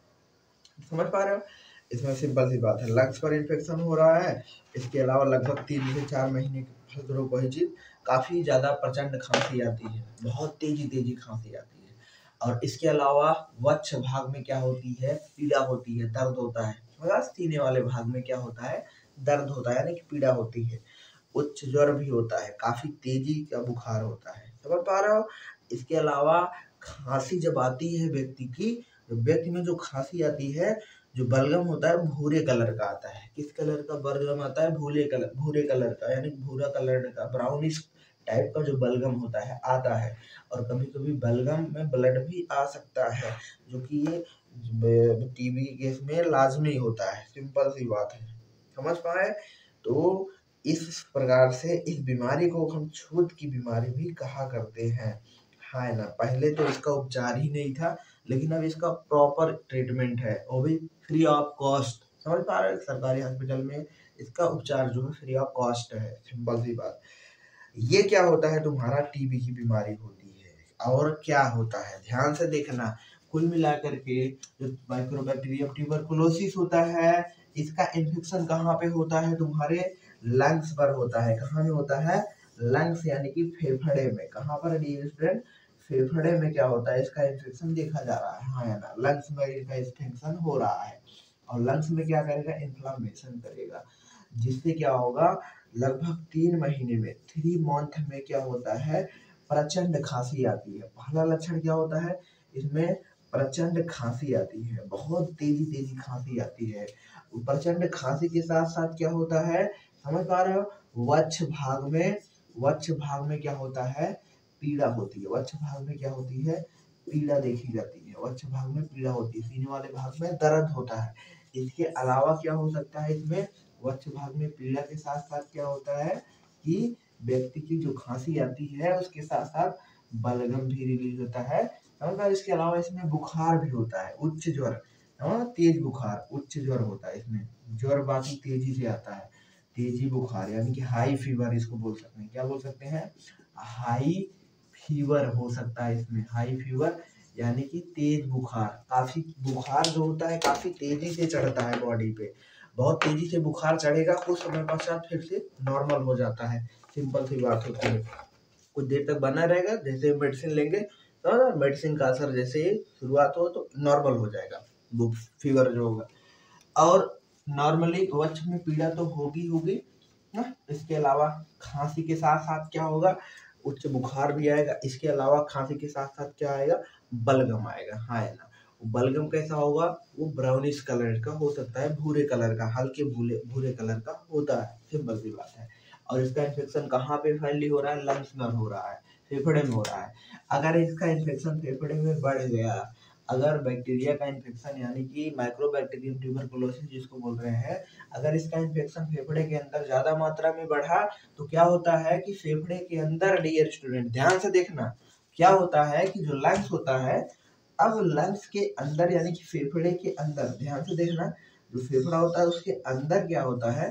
Speaker 1: समझ पा रहे हो। इसमें सिंपल सी बात है, लंग्स पर इन्फेक्शन हो रहा है, इसके अलावा लगभग 3 से 4 महीने के फलस्वरूप वही चीज, काफी ज्यादा प्रचंड खांसी आती है, बहुत तेजी खांसी आती है। और इसके अलावा वक्ष भाग में क्या होती है, पीड़ा होती है, दर्द होता है, सीने वाले भाग में क्या होता है, दर्द होता है, यानी कि पीड़ा होती है। उच्च ज्वर भी होता है, काफी तेजी का बुखार होता है, समझ पा रहे हो। इसके अलावा खांसी जब आती है व्यक्ति की, व्यक्ति में जो खांसी आती है, जो बलगम होता है भूरे कलर का आता है। किस कलर का बलगम आता है, भूरे कलर का, यानी भूरा कलर का, ब्राउनिश टाइप का जो बलगम होता है आता है। और कभी कभी बलगम में ब्लड भी आ सकता है, जो कि ये टीबी केस में लाजमी होता है, सिंपल सी बात है, समझ पाए। तो इस प्रकार से इस बीमारी को हम छूत की बीमारी भी कहा करते हैं, है ना। पहले तो इसका उपचार ही नहीं था, लेकिन अब इसका प्रॉपर ट्रीटमेंट है, वो भी फ्री ऑफ कॉस्ट, समझ पा रहे हैं। सरकारी हॉस्पिटल में इसका उपचार जो है फ्री ऑफ कॉस्ट है, सिंपल सी बात। ये क्या होता है, तुम्हारा टीबी की बीमारी होती है। और क्या होता है, ध्यान से देखना। कुल मिलाकर के जो माइक्रोबैक्टीरियम ट्यूबरकुलोसिस होता है, इसका इन्फेक्शन कहाँ पे होता है, तुम्हारे लंग्स पर होता है। कहाँ में होता है, लंग्स यानी कि फेफड़े में। कहाँ पर डियर स्टूडेंट, फेफड़े में क्या होता है, इसका इन्फेक्शन देखा जा रहा है, हाँ या ना। लंग्स में इसका इन्फेक्शन हो रहा है, और लंग्स में क्या करेगा, इन्फ्लामेशन करेगा, जिससे क्या होगा, लगभग 3 महीने में, 3 मंथ में क्या होता है, प्रचंड खांसी आती है। पहला लक्षण क्या होता है, इसमें प्रचंड खांसी आती है, बहुत तेजी तेजी खांसी आती है। प्रचंड खांसी के साथ साथ क्या होता है, समझ पा रहे हो, वक्ष भाग में क्या होता है, पीड़ा होती है। वक्ष भाग में क्या होती है, पीड़ा देखी जाती है। वक्ष भाग में पीड़ा होती है, सीने वाले भाग में दर्द होता है। इसके अलावा क्या हो सकता है, इसमें वक्ष भाग में पीड़ा के साथ साथ क्या होता है कि व्यक्ति की जो खांसी आती है उसके साथ साथ बलगम भी रिलीज होता है। इसके अलावा इसमें बुखार भी होता है, उच्च ज्वर, तेज बुखार, उच्च ज्वर होता है इसमें। ज्वर बाकी तेजी से आता है, तेजी बुखार यानी कि हाई फीवर इसको बोल सकते हैं। क्या बोल सकते हैं, हाई फीवर हो सकता है इसमें। हाई फीवर यानी कि तेज बुखार, काफी बुखार जो होता है काफी तेजी से चढ़ता है बॉडी पे। बहुत तेजी से बुखार चढ़ेगा, कुछ समय पश्चात फिर से नॉर्मल हो जाता है, सिंपल सी बात होती है। कुछ देर तक बना रहेगा, जैसे मेडिसिन लेंगे तो मेडिसिन का असर जैसे ही शुरुआत हो तो नॉर्मल हो जाएगा वो फीवर जो होगा। और नॉर्मली वक्ष में पीड़ा तो होगी होगी ना, इसके अलावा खांसी के साथ साथ क्या होगा, उच्च बुखार भी आएगा। इसके अलावा खांसी के साथ साथ क्या आएगा, बलगम आएगा, हाँ है ना। बलगम कैसा होगा, वो ब्राउनिश कलर का हो सकता है, भूरे कलर का, हल्के भूरे भूरे कलर का होता है, सिंपल सी बात है। और इसका इन्फेक्शन कहाँ पे फैली हो रहा है, लंग्स में हो रहा है, फेफड़े में हो रहा है। अगर इसका इन्फेक्शन फेफड़े में बढ़ गया, अगर बैक्टीरिया का इन्फेक्शन यानी कि माइक्रोबैक्टीरियम ट्यूबरकुलोसिस जिसको बोल रहे हैं, अगर इसका इन्फेक्शन फेफड़े के अंदर ज्यादा मात्रा में बढ़ा तो क्या होता है कि फेफड़े के अंदर, डियर स्टूडेंट ध्यान से देखना, क्या होता है कि जो लंग्स होता है, अब लंग्स के अंदर यानी कि फेफड़े के अंदर, ध्यान से देखना, जो फेफड़ा होता है उसके अंदर क्या होता है,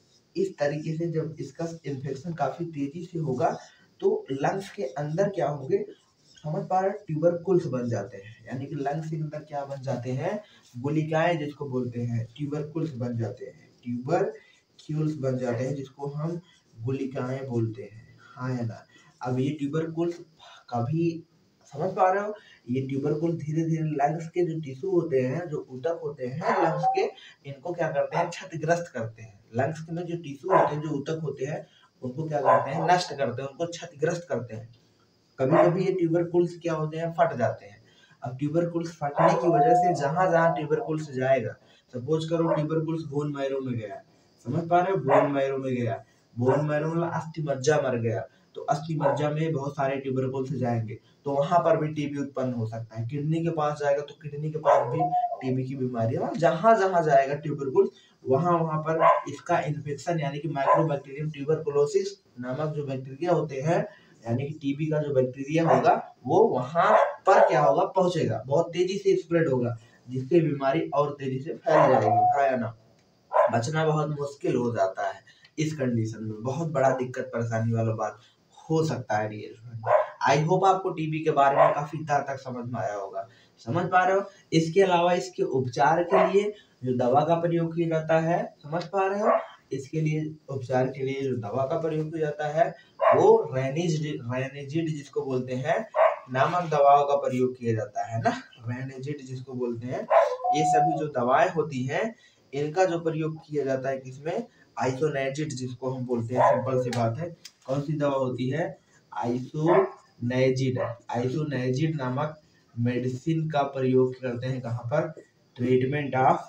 Speaker 1: इस तरीके से जब इसका इन्फेक्शन काफी तेजी से होगा तो लंग्स के अंदर क्या होंगे, समझ पा रहे हैं, ट्यूबरकुल्स बन जाते हैं। यानी कि लंग्स के अंदर क्या बन जाते हैं, गुलिकाएं जिसको बोलते हैं, ट्यूबरकुल्स बन जाते हैं, ट्यूबरक्यूल्स बन जाते हैं, जिसको हम गुलिकाएं बोलते हैं, हाँ या ना। अब ये ट्यूबरकुल्स कभी, समझ पा रहे हो, ये ट्यूबरकुल धीरे धीरे लंग्स के जो टिश्यू होते हैं, जो ऊतक होते हैं लंग्स के, इनको क्या करते हैं, क्षतिग्रस्त करते हैं। लंग्स के में जो टिश्यू होते हैं, जो ऊतक होते हैं, उनको क्या करते हैं, नष्ट करते हैं, उनको क्षतिग्रस्त करते हैं। कभी कभी ये ट्यूबरकुल्स क्या होते हैं, फट जाते हैं। अब ट्यूबरकुल्स फटने की वजह से जहां जहां ट्यूबरकुल्स जाएगा, सपोज करो ट्यूबरकुल्स बोन मैरो में गया, समझ पा रहे हो, बोन मैरो में गया, बोन मैरो मतलब अस्थि मज्जा मर गया, तो अस्थि मज्जा में बहुत सारे ट्यूबरकुल्स जाएंगे, तो वहां पर भी टीबी उत्पन्न हो सकता है। किडनी के पास जाएगा तो किडनी के पास भी टीबी की बीमारी है। जहां जहां जाएगा ट्यूबरकुल्स, वहां वहां पर इसका इन्फेक्शन यानी कि माइक्रोबैक्टीरियम ट्यूबरकुलोसिस नामक जो बैक्टीरिया होते हैं, यानी कि टीबी का जो बैक्टीरिया होगा, वो वहां पर क्या होगा, पहुंचेगा, बहुत तेजी से स्प्रेड होगा, जिससे बीमारी और तेजी से फैल जाएगी, हाँ या ना। बचना बहुत मुश्किल हो जाता है इस कंडीशन में, बहुत बड़ा दिक्कत परेशानी वाला बात हो सकता है डियर स्टूडेंट। आई होप आपको टीबी के बारे में काफी तक समझ में आया होगा, समझ पा रहे हो। इसके अलावा इसके उपचार के लिए जो दवा का प्रयोग किया जाता है, समझ पा रहे हो, इसके लिए उपचार के लिए जो दवा का प्रयोग किया जाता है वो रेनिजिड जिसको बोलते हैं नामक दवाओं का प्रयोग किया जाता है ना, रेनिजिड जिसको बोलते हैं। ये सभी जो दवाएं होती हैं, इनका जो प्रयोग किया जाता है किसमें, आइसोनेजिड जिसको हम बोलते हैं, सिंपल सी बात है। कौन सी दवा होती है, आइसोनेजिड। आइसोनेजिड नामक मेडिसिन का प्रयोग करते हैं कहाँ पर, treatment of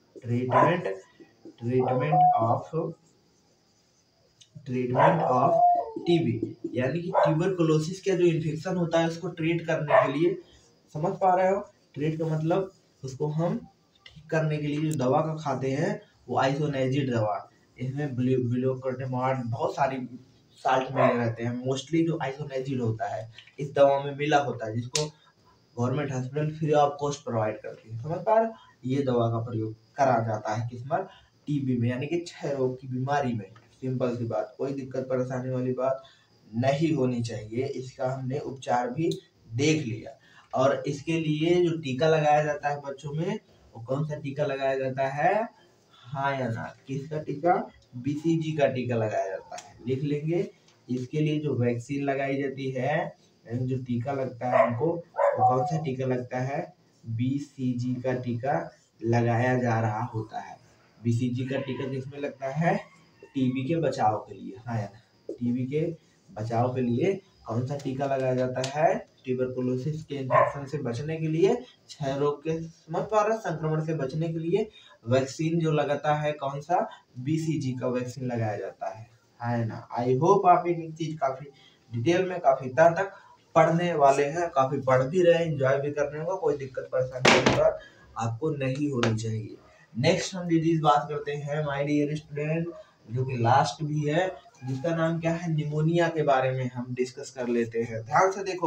Speaker 1: treatment of TB, यानी कि ट्यूबरकुलोसिस का जो इन्फेक्शन होता है उसको ट्रीट करने के लिए, समझ पा रहे हो, ट्रीट का मतलब उसको हम ठीक करने के लिए जो दवा का खाते हैं वो आइसोनेजिड दवा, इसमें ब्लूकोटेमार्ड बहुत सारी साल्ट मिले रहते हैं। मोस्टली जो आइसोनेजिड होता है इस दवा में मिला होता है, जिसको government hospital free of cost provide करती है। समझ पा रहे हो? ये दवा का प्रयोग करा जाता है किस में, टीबी में, यानी कि क्षय रोग की बीमारी में। सिंपल सी बात, कोई दिक्कत परेशानी वाली बात नहीं होनी चाहिए। इसका हमने उपचार भी देख लिया। और इसके लिए जो टीका लगाया जाता है बच्चों में, वो कौन सा टीका लगाया जाता है? हाँ या ना? किसका टीका? बीसीजी का टीका लगाया जाता है। लिख लेंगे। इसके लिए जो वैक्सीन लगाई जाती है, यानी जो टीका लगता है हमको, वो कौन सा टीका लगता है? बीसीजी का टीका लगाया जा रहा होता है। बीसीजी का टीका किसमें लगता है? टीबी के बचाव के लिए। हाँ या ना? टीबी के बचाव के लिए कौन सा टीका लगाया जाता है? ट्यूबरकुलोसिस के इन्फेक्शन से बचने के लिए, क्षय रोग के संक्रमण से बचने के लिए वैक्सीन जो लगाता है कौन सा? बीसीजी का वैक्सीन लगाया जाता है ना? आई होप आप एक चीज काफी डिटेल में, काफी तक पढ़ने वाले हैं, काफी पढ़ भी रहे हैं, एंजॉय भी कर रहे हो। कोई दिक्कत परेशानी की बात आपको नहीं होनी चाहिए। नेक्स्ट हम डिजीज बात करते हैं माय डियर स्टूडेंट, जो कि लास्ट भी है, जिसका नाम क्या है? निमोनिया के बारे में हम डिस्कस कर लेते हैं। ध्यान से देखो,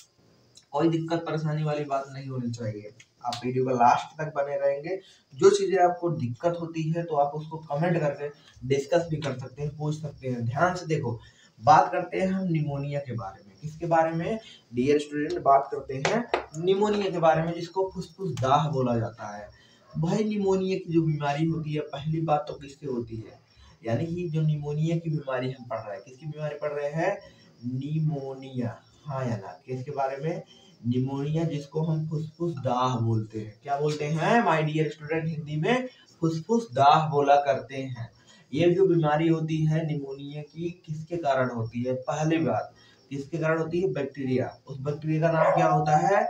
Speaker 1: कोई दिक्कत परेशानी वाली बात नहीं होनी चाहिए। आप वीडियो का लास्ट तक बने रहेंगे। जो चीजें आपको दिक्कत होती है तो आप उसको कमेंट करके डिस्कस भी कर सकते हैं, पूछ सकते हैं। ध्यान से देखो, बात करते हैं हम निमोनिया के बारे में। किसके बारे में डियर स्टूडेंट? बात करते हैं निमोनिया के बारे में, जिसको फुसफुस दाह बोला जाता है। भाई निमोनिया की जो बीमारी होती है, पहली बात तो किससे होती है? यानी कि जो निमोनिया की बीमारी हम पढ़ रहे हैं, किसकी बीमारी पढ़ रहे हैं? निमोनिया। हाँ या ना? किसके बारे में? निमोनिया, जिसको हम फुसफुस दाह बोलते हैं। क्या बोलते हैं माय डियर स्टूडेंट? हिंदी में फुसफुस दाह बोला करते हैं। ये जो बीमारी होती है निमोनिया की, किसके कारण होती है? पहली बात किसके कारण होती है? बैक्टीरिया। उस बैक्टीरिया का नाम क्या होता है?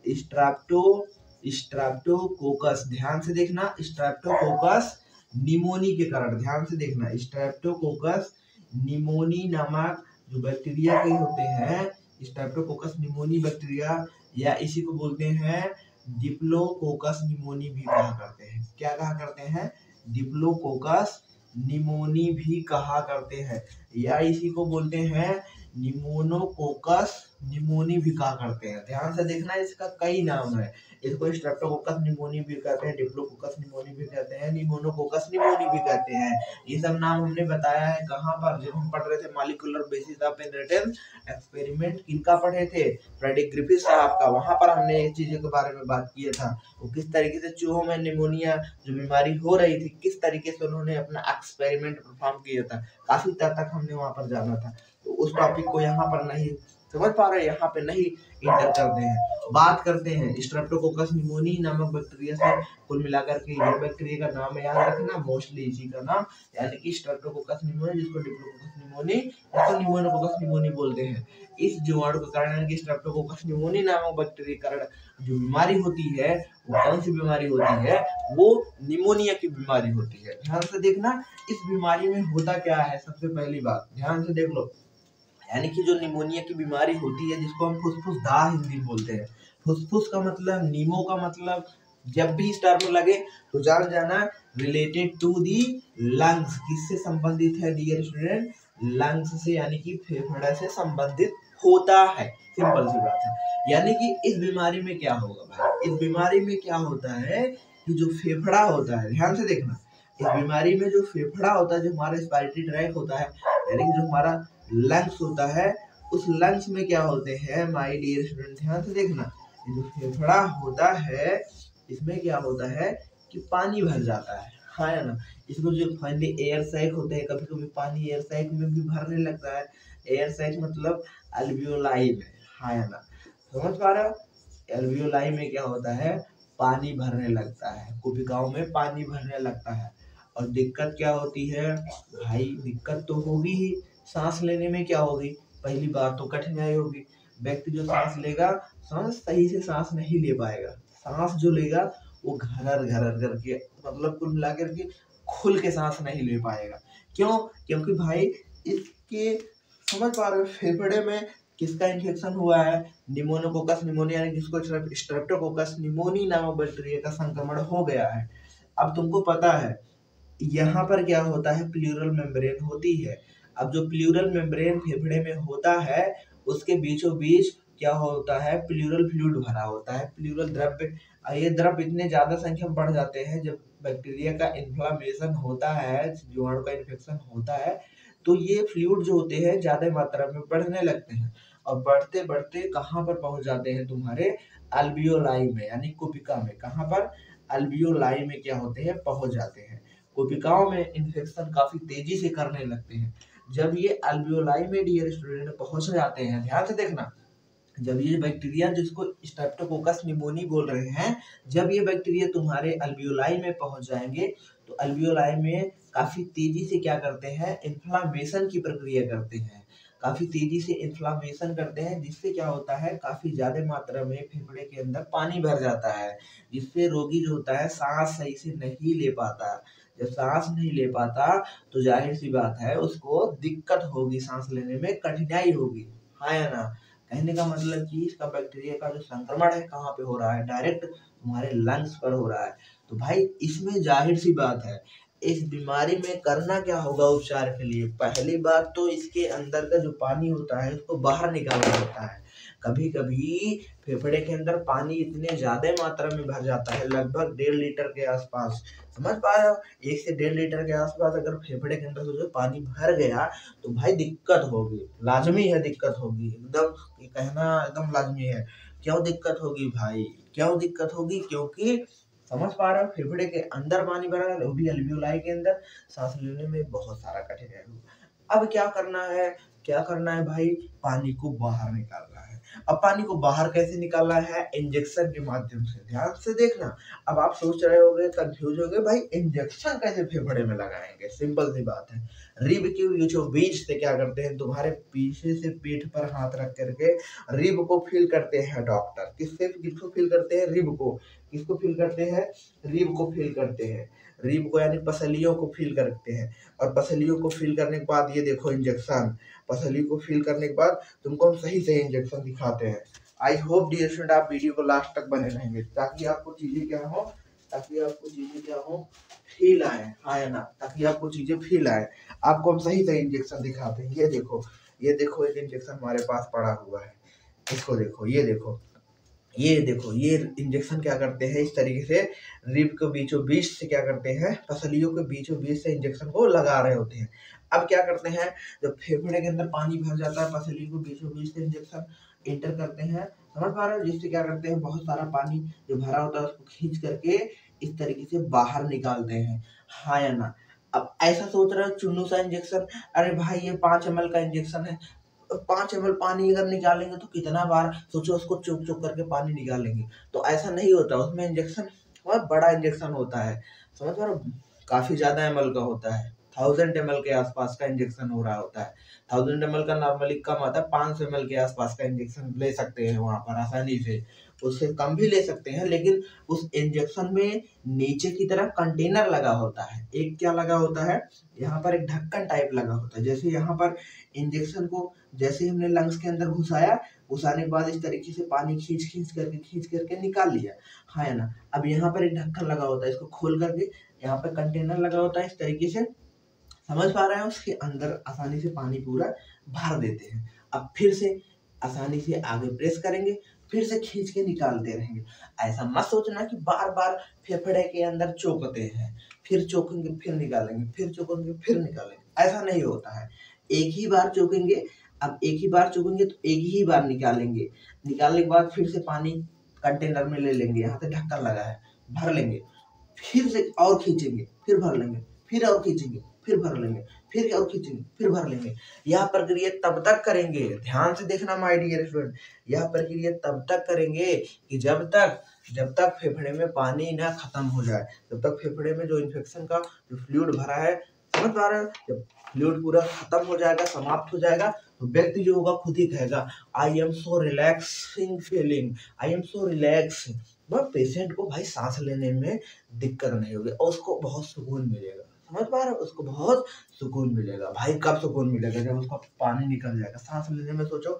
Speaker 1: स्ट्रेप्टोकोकस। ध्यान से देखना, स्ट्रेप्टोकोकस निमोनी के कारण। ध्यान से देखना, स्ट्रेप्टोकोकस निमोनी नामक जो बैक्टीरिया के होते हैं, स्ट्रेप्टोकोकस निमोनी बैक्टीरिया, या इसी को बोलते हैं डिप्लोकोकस निमोनी भी कहा करते हैं। क्या कहा करते हैं? डिप्लोकोकस निमोनी भी कहा करते हैं, या इसी को बोलते हैं निमोनोकोकस निमोनी भी कहा करते हैं। ध्यान से देखना, इसका कई नाम है। इसको स्ट्रेप्टोकोकस निमोनी भी कहते हैं, डिप्लोकोकस निमोनी भी कहते हैं, निमोनोकोकस निमोनी भी कहते हैं। ये सब नाम हमने बताया है कहाँ पर? जब हम पढ़ रहे थे molecular basis of inheritance experiment. किनका पढ़े थे? फ्रेडरिक ग्रिफिथ साहब का। वहां पर हमने एक चीजों के बारे में बात किया था, वो किस तरीके से चूहों में निमोनिया जो बीमारी हो रही थी, किस तरीके से उन्होंने अपना एक्सपेरिमेंट परफॉर्म किया था। काफी तक हमने वहां पर जाना था, तो उस टॉपिक को यहाँ पर नहीं समझ पा रहे, यहाँ पे नहीं इंटर करते हैं। बात करते हैं स्ट्रेप्टोकोकस निमोनी नामक बैक्टीरिया से। कुल मिलाकर के ये बैक्टीरिया का नाम याद रखना, मोस्टली इसी का नाम, यानी कि स्ट्रेप्टोकोकस निमोनी, जिसको डिप्लोकोकस निमोनी, इसको निमोनोकोकस निमोनी बोलते हैं। इस जीवाणु के कारण, यानी कि स्ट्रेप्टोकोकस निमोनी नामक बैक्टीरिया के कारण जो बीमारी होती है, वो कौन सी बीमारी होती है? वो निमोनिया की बीमारी होती है। ध्यान से देखना, इस बीमारी में होता क्या है? सबसे पहली बात ध्यान से देख लो, यानी कि जो निमोनिया की बीमारी होती है, जिसको हम फुसफुस दाह हिंदी में बोलते हैं। फुसफुस का मतलब, नीमो का मतलब, जब भी इस टर्म लगे तो जान जाना रिलेटेड टू दी लंग्स। किससे संबंधित है डियर स्टूडेंट? लंग्स से, यानी कि फेफड़े से संबंधित होता है। सिंपल सी बात है। यानी कि इस बीमारी में क्या होगा भाई? इस बीमारी में क्या होता है कि जो फेफड़ा होता है, ध्यान से देखना, इस बीमारी में जो फेफड़ा होता है, जो हमारा रेस्पिरेटरी ट्रैक होता है, यानी कि जो हमारा लंग्स होता है, उस लंग्स में क्या होते हैं माय डियर स्टूडेंट? ध्यान से देखना, ये जो फेफड़ा होता है, इसमें क्या होता है कि पानी भर जाता है। हाँ या ना? इसको जो फाइनली एयर सैक होते हैं, कभी कभी पानी एयर सैक में भी भरने लगता है। एयर सैक मतलब अल्वियोलाई में। हाँ या ना? समझ पा रहे हो? अल्वियोलाई में क्या होता है? पानी भरने लगता है, कुपिकाओं में पानी भरने लगता है। और दिक्कत क्या होती है भाई? दिक्कत तो होगी ही, सांस लेने में क्या होगी? पहली बात तो कठिनाई होगी। व्यक्ति जो सांस लेगा, सांस सही से सांस नहीं ले पाएगा। सांस जो लेगा वो घरर घरर करके, मतलब कुल मिला करके खुल के सांस नहीं ले पाएगा। क्यों? क्योंकि भाई इसके, समझ पा रहे हो, फेफड़े में किसका इन्फेक्शन हुआ है, निमोनोकोकस निमोनिया यानी जिसको स्ट्रेप्टोकोकस निमोनी नामक बैक्टीरिया का संक्रमण हो गया है। अब तुमको पता है यहाँ पर क्या होता है, प्लूरल मेम्ब्रेन होती है। अब जो प्लूरल मेम्ब्रेन फेफड़े में होता है उसके बीचों बीच क्या होता है, प्लूरल फ्लूइड भरा होता है, प्लूरल द्रव्य। ये द्रव्य इतने ज्यादा संख्या में बढ़ जाते हैं जब बैक्टीरिया का इन्फ्लामेशन होता है, जीवाणु का इन्फेक्शन होता है, तो ये फ्लूइड जो होते हैं ज्यादा मात्रा में बढ़ने लगते हैं और बढ़ते बढ़ते कहाँ पर पहुंच जाते हैं, तुम्हारे अल्वियोलाई में यानी कुपिका में। कहाँ पर, अल्वियोलाई में क्या होते हैं, पहुंच जाते हैं। कोशिकाओं में इन्फेक्शन काफी तेजी से करने लगते हैं। जब ये अल्वियोलाई में डियर स्टूडेंट पहुंच जाते हैं, ध्यान से देखना, जब ये बैक्टीरिया जिसको स्ट्रेप्टोकोकस निमोनी बोल रहे हैं, जब ये बैक्टीरिया तुम्हारे अल्वियोलाई में पहुंच जाएंगे तो अल्वियोलाई में काफी तेजी से क्या करते हैं, इन्फ्लामेशन की प्रक्रिया करते हैं, काफी तेजी से इन्फ्लामेशन करते हैं, जिससे क्या होता है, काफी ज्यादा मात्रा में फेफड़े के अंदर पानी भर जाता है, जिससे रोगी जो होता है सांस सही से नहीं ले पाता। जब सांस नहीं ले पाता तो जाहिर सी बात है उसको दिक्कत होगी, सांस लेने में कठिनाई होगी, हाँ या ना। कहने का मतलब कि इसका बैक्टीरिया का जो संक्रमण है कहाँ पे हो रहा है, डायरेक्ट तुम्हारे लंग्स पर हो रहा है। तो भाई इसमें जाहिर सी बात है इस बीमारी में करना क्या होगा उपचार के लिए, पहली बात तो इसके अंदर का जो पानी होता है उसको बाहर निकालना होता है। कभी कभी फेफड़े के अंदर पानी इतने ज्यादा मात्रा में भर जाता है, लगभग 1.5 लीटर के आसपास, समझ पा रहे हो, 1 से 1.5 लीटर के आसपास अगर फेफड़े के अंदर जो पानी भर गया तो भाई दिक्कत होगी, लाजमी है दिक्कत होगी, एकदम ये कहना एकदम लाजमी है। क्यों दिक्कत होगी भाई, क्यों दिक्कत होगी, क्योंकि समझ पा रहे हो फेफड़े के अंदर पानी भरा है, वो भी अल्वियोलाई के अंदर, सांस लेने में बहुत सारा कठिनाई होगा। अब क्या करना है, क्या करना है भाई, पानी को बाहर निकालना है। अब पानी को बाहर कैसे निकालना है, इंजेक्शन के माध्यम से, ध्यान से देखना। अब आप सोच रहे होंगे, कंफ्यूज होंगे, भाई इंजेक्शन कैसे फेफड़े में लगाएंगे, सिंपल सी बात है, रिब के जो बीच से क्या करते हैं, तुम्हारे पीछे से पीठ पर हाथ रख करके रिब को फील करते हैं डॉक्टर, किसको फील करते हैं, रिब को, किसको फील करते हैं, रिब को फील करते हैं, रिब को यानी पसलियों को फील करते हैं। और पसलियों को फील करने के बाद ये देखो इंजेक्शन, पसली को फील करने के बाद तुमको हम सही से इंजेक्शन दिखाते हैं। आई होप डियर स्टूडेंट आप वीडियो को लास्ट तक बने रहेंगे ताकि आपको चीजें क्या हो, फील आए, हाँ या ना, ताकि आपको चीजें फील आए। आपको हम सही से इंजेक्शन दिखाते हैं। ये देखो एक इंजेक्शन हमारे पास पड़ा हुआ है, इसको देखो, ये देखो ये इंजेक्शन क्या करते हैं, इस तरीके से रिब के बीचों बीच से क्या करते हैं, पसलियों के बीचों बीच से इंजेक्शन को लगा रहे होते हैं। अब क्या करते हैं, जब फेफड़े के अंदर पानी भर जाता है, पसलियों के बीचों बीच से इंजेक्शन एंटर करते हैं, समझ पा रहे हो, जिससे क्या करते हैं, बहुत सारा पानी जो भरा होता है उसको खींच करके इस तरीके से बाहर निकालते हैं, हाँ या ना। अब ऐसा सोच रहे हो चुन्नू सा इंजेक्शन, अरे भाई ये 5 ml का इंजेक्शन है, 5 ml पानी अगर निकालेंगे तो कितना बार सोचो उसको चुक चुक करके पानी निकालेंगे, तो ऐसा नहीं होता, उसमें इंजेक्शन बहुत बड़ा इंजेक्शन होता है, समझ पा रहे हो, काफी ज्यादा ml का होता है, 1000 ml के आसपास का इंजेक्शन हो रहा होता है। 1000 ml का नॉर्मली कम आता है, 500 ml के आसपास का इंजेक्शन ले सकते हैं वहां पर आसानी से, उससे कम भी ले सकते हैं, लेकिन उस इंजेक्शन में नीचे की तरफ कंटेनर लगा होता है, एक क्या लगा होता है, यहाँ पर एक ढक्कन टाइप लगा होता है, जैसे यहाँ पर इंजेक्शन को जैसे हमने लंग्स के अंदर घुसाया, घुसाने के बाद इस तरीके से पानी खींच करके निकाल लिया, हाँ है ना। अब यहाँ पर एक ढक्कन लगा होता है, इसको खोल करके यहाँ पर कंटेनर लगा होता है, इस तरीके से, समझ पा रहे हैं, उसके अंदर आसानी से पानी पूरा भर देते हैं। अब फिर से आसानी से आगे प्रेस करेंगे, फिर से खींच के निकालते रहेंगे। ऐसा मत सोचना कि बार बार फेफड़े के अंदर चोकते हैं, फिर चोकेंगे फिर निकालेंगे, फिर चोकेंगे फिर निकालेंगे, ऐसा नहीं होता है। एक ही बार चोकेंगे, अब एक ही बार चोकेंगे तो एक ही बार निकालेंगे, निकालने के बाद फिर से पानी कंटेनर में ले लेंगे, यहाँ पे ढक्कन लगा है, भर लेंगे, फिर से और खींचेंगे, फिर भर लेंगे, फिर और खींचेंगे, फिर भर लेंगे, फिर और खींचेंगे, फिर भर लेंगे। यह प्रक्रिया तब तक करेंगे, ध्यान से देखना माय डियर स्टूडेंट, यह प्रक्रिया तब तक करेंगे कि जब तक फेफड़े में पानी ना खत्म हो जाए, जब तक फेफड़े में जो इन्फेक्शन का जो फ्लूइड भरा है, समझ पा रहे हो, जब फ्लूइड पूरा खत्म हो जाएगा, समाप्त हो जाएगा, तो व्यक्ति जो होगा खुद ही कहेगा I am so relaxing feeling, I am so relax. Patient को भाई सांस लेने में दिक्कत नहीं होगी और उसको बहुत सुकून मिलेगा, समझ पा रहे हो, उसको बहुत सुकून मिलेगा। भाई कब सुकून मिलेगा, जब उसका पानी निकल जाएगा, सांस लेने में सोचो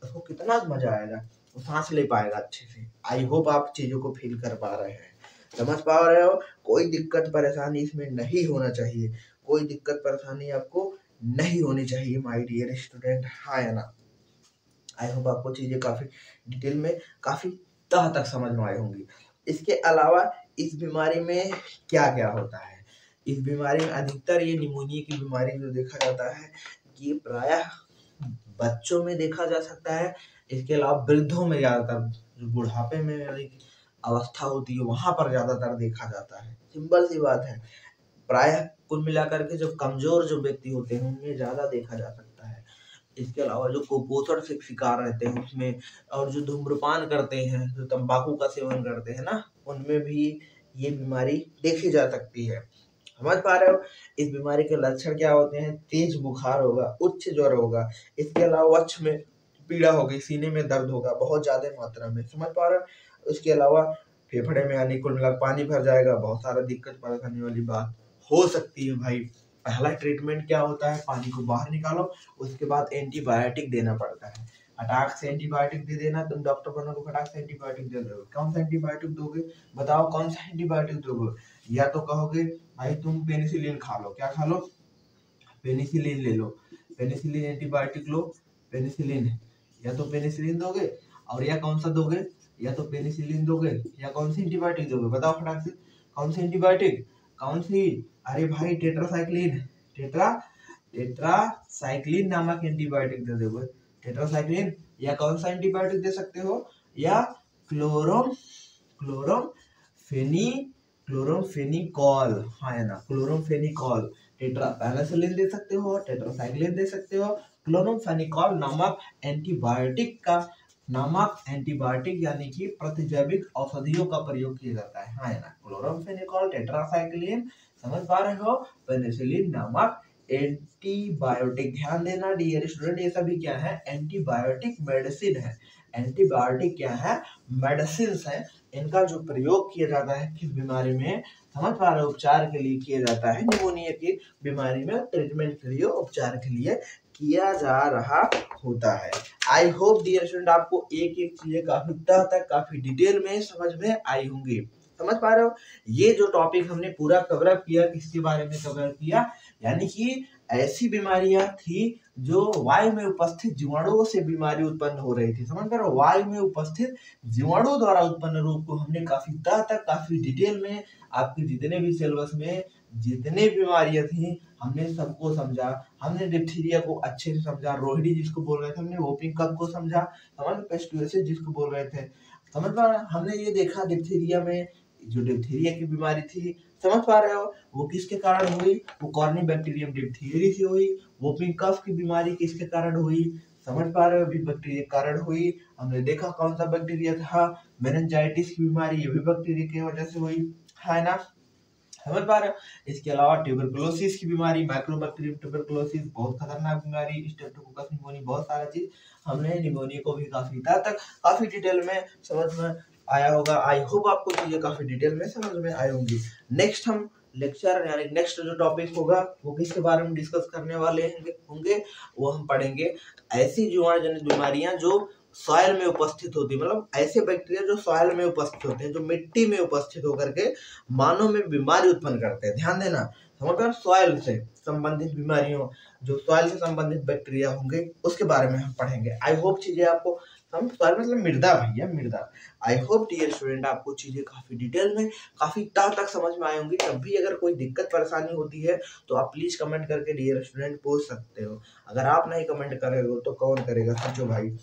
Speaker 1: उसको कितना मजा आएगा, वो सांस ले पाएगा अच्छे से। आई होप आप चीजों को फील कर पा रहे हैं, समझ पा रहे हो। कोई दिक्कत परेशानी इसमें नहीं होना चाहिए, कोई दिक्कत परेशानी आपको नहीं होनी चाहिए माय डियर स्टूडेंट, हाँ या ना। आई होप आपको चीजें काफी डिटेल में काफी तह तक समझ में आई होंगी। इसके अलावा इस बीमारी में क्या क्या होता है, इस बीमारी में अधिकतर ये निमोनिया की बीमारी जो देखा जाता है ये प्रायः बच्चों में देखा जा सकता है। इसके अलावा वृद्धों में ज्यादातर, जो बुढ़ापे में अवस्था होती है वहां पर ज्यादातर देखा जाता है। सिंपल सी बात है, प्रायः कुल मिलाकर के जो कमजोर जो व्यक्ति होते हैं उनमें ज्यादा देखा जा सकता है। इसके अलावा जो कुपोषण से शिकार रहते हैं उसमें, और जो धूम्रपान करते हैं, जो तंबाकू का सेवन करते हैं ना, उनमें भी ये बीमारी देखी जा सकती है। समझ पा रहे हो। इस बीमारी के लक्षण क्या होते हैं, तेज बुखार होगा, उच्च ज्वर होगा, इसके अलावा वक्ष में पीड़ा होगी, सीने में दर्द होगा बहुत ज्यादा मात्रा में, समझ पा रहे हो। इसके अलावा फेफड़े में आने कुल मिलाकर पानी भर जाएगा, बहुत सारा दिक्कत परेशानी वाली बात हो सकती है भाई। पहला ट्रीटमेंट क्या होता है, पानी को बाहर निकालो, उसके बाद एंटीबायोटिक देना पड़ता है। फटाक से एंटीबायोटिक दे देना, तुम डॉक्टर बनोगे फटाक से एंटीबायोटिक दे दोगे। कौन सा एंटीबायोटिक दोगे, बताओ कौन सा एंटीबायोटिक दोगे। या तो कहोगे भाई तुम पेनिसिलिन खा लो, क्या खा लो, पेनिसिलिन ले लो, पेनिसिलिन एंटीबायोटिक लो, पेनिसिलिन, या तो पेनिसिलिन दोगे, और या कौन सा दोगे, या तो पेनिसिलिन दोगे या कौन सी एंटीबायोटिक दोगे, बताओ फटाक से कौन सी एंटीबायोटिक, कौन सी। अरे भाई टेट्रासाइक्लिन, टेट्रासाइक्लिन नामक एंटीबायोटिक दे दोगे, टेट्रासाइक्लिन। या कौन सा एंटीबायोटिक दे सकते हो, या क्लोरोमफेनिकॉल, हाँ है ना, क्लोरोमफेनिकॉल। पेनिसिलिन दे सकते हो, टेट्रासाइक्लिन दे सकते हो, क्लोरोमफेनिकॉल नामक एंटीबायोटिक यानी कि प्रतिजैविक औषधियों का प्रयोग किया जाता है, हाँ है ना। क्लोरोमफेनिकॉल, टेट्रासाइक्लिन, समझ पा रहे हो, पेनिसिलिन नामक एंटीबायोटिक। ध्यान देना डियर स्टूडेंट, ये सभी क्या है, एंटीबायोटिक मेडिसिन है। एंटीबायोटिक क्या है, मेडिसिन है। इनका जो प्रयोग किया जाता है किस बीमारी में, समझ पा रहे हो, उपचार के लिए किया जाता है। निमोनिया की बीमारी में ट्रीटमेंट के लिए, उपचार के लिए किया जा रहा होता है। आई होप डियर स्टूडेंट आपको एक एक चीजें काफी तक काफी डिटेल में समझ में आई होंगी, समझ पा रहे हो। ये जो टॉपिक हमने पूरा कवर अप किया, किसके बारे में कवर किया, यानी कि ऐसी बीमारियां थी जो वायु में उपस्थित जीवाणुओं से बीमारी उत्पन्न हो रही थी, समझ पा रहे हो। वायु में उपस्थित जीवाणुओं द्वारा उत्पन्न रोग को हमने काफी तक काफी डिटेल में, आपके जितने भी सिलेबस में जितने बीमारियां थी हमने सबको समझा। हमने डिप्थीरिया को अच्छे से समझा, रोहिणी जिसको बोल रहे थे हमने वोपिंग कफ को समझा, समझ, पेस्टुअसिस जिसको बोल रहे थे, समझ पा रहे। हमने ये देखा डिप्थीरिया में, जो डिप्थीरिया की बीमारी थी, समझ पा रहे हो, वो किसके कारण हुई, वो कॉर्निबैक्टीरियम डिप्थीरिया से हुई। वोपिंग कफ की बीमारी किसके कारण हुई, समझ पा रहे हो, भी बैक्टीरिया के कारण हुई। हमने देखा कौन सा बैक्टीरिया था, मेनिंजाइटिस की बीमारी, ये भी बैक्टीरिया की वजह से हुई, है ना, समझ पा रहे हो। इसके अलावा ट्यूबरकुलोसिस की बीमारी, माइक्रोबैक्टीरियम ट्यूबरकुलोसिस, बहुत खतरनाक बीमारी, स्ट्रेप्टोकोकस निमोनिया, बहुत सारा चीज हमने निमोनिया को भी काफी डिटेल में समझ में आया होगा। आई होप आपको चीजें काफी डिटेल में समझ में आई होंगी। नेक्स्ट हम लेक्चर यानी नेक्स्ट जो टॉपिक होगा वो किसके बारे में डिस्कस करने वाले होंगे, वो हम पढ़ेंगे ऐसी जीवाणु जनित बीमारियां जो सॉइल में उपस्थित होती है, मतलब ऐसे बैक्टीरिया जो सॉइल में उपस्थित होते हैं, जो मिट्टी में उपस्थित होकर के मानव में बीमारी उत्पन्न करते हैं। ध्यान देना, समझ, सॉइल से संबंधित बीमारियों, जो सॉइल से संबंधित बैक्टीरिया होंगे उसके बारे में हम पढ़ेंगे। आई होप चीजें आपको, हम सॉइल मतलब मृदा भैया, मृदा। आई होप डियर स्टूडेंट आपको चीजें काफी डिटेल में काफी तक समझ में आई होंगी। तब भी अगर कोई दिक्कत परेशानी होती है तो आप प्लीज कमेंट करके डियर स्टूडेंट पूछ सकते हो। अगर आप नहीं कमेंट करेंगे तो कौन करेगा, सोचो भाई।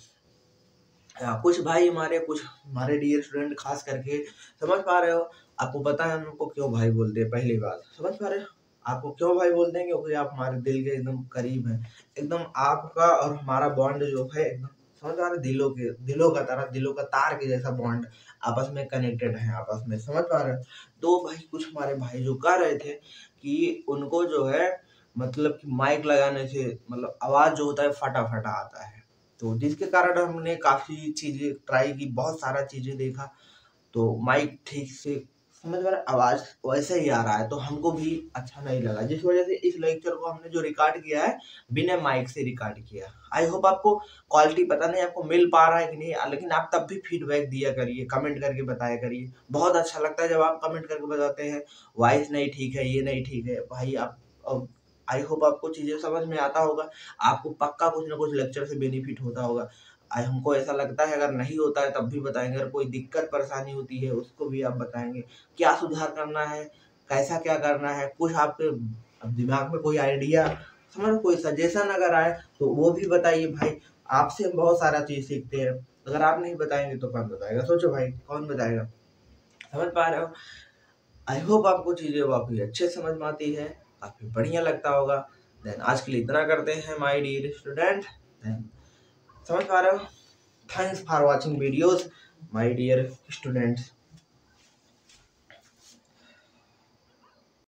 Speaker 1: कुछ भाई कुछ हमारे डियर स्टूडेंट खास करके, समझ पा रहे हो, आपको पता है हमको क्यों भाई बोलते हैं, पहली बात समझ पा रहे हो, आपको क्यों भाई बोलते हैं, क्योंकि आप हमारे दिल के एकदम करीब हैं। एकदम आपका और हमारा बॉन्ड जो है एकदम, समझ पा रहे, दिलों का तरह, दिलों का तार के जैसा बॉन्ड आपस में कनेक्टेड है, आपस में, समझ पा रहे हो। तो भाई कुछ हमारे भाई जो कह रहे थे कि उनको जो है मतलब कि माइक लगाने से मतलब आवाज जो होता है फटा फटा आता है, तो जिसके कारण हमने काफी चीजें ट्राई की, बहुत सारा चीजें देखा, तो माइक ठीक से समझ में आवाज वैसे ही आ रहा है, तो हमको भी अच्छा नहीं लगा, जिस वजह से इस लेक्चर को हमने जो रिकॉर्ड किया है बिना माइक से रिकॉर्ड किया। आई होप आपको क्वालिटी पता नहीं आपको मिल पा रहा है कि नहीं, लेकिन आप तब भी फीडबैक दिया करिए, कमेंट करके बताया करिए। बहुत अच्छा लगता है जब आप कमेंट करके बताते हैं वॉइस नहीं ठीक है, ये नहीं ठीक है। भाई आप आई होप आपको चीजें समझ में आता होगा, आपको पक्का कुछ ना कुछ लेक्चर से बेनिफिट होता होगा। हमको ऐसा लगता है, अगर नहीं होता है तब भी बताएंगे, अगर कोई दिक्कत परेशानी होती है उसको भी आप बताएंगे, क्या सुधार करना है, कैसा क्या करना है, कुछ आपके दिमाग में कोई आइडिया, समझ कोई सजेशन अगर आए तो वो भी बताइए भाई। आपसे हम बहुत सारा चीज सीखते हैं, अगर आप नहीं बताएंगे तो कौन बताएगा, सोचो भाई कौन बताएगा। समझ पा रहे हो? आई होप आपको चीजें काफी अच्छे समझ में आती है, काफी बढ़िया लगता होगा। देन आज के लिए इतना करते हैं माय डियर स्टूडेंट। देन समझ पा रहे हो? Thanks for watching videos my dear students.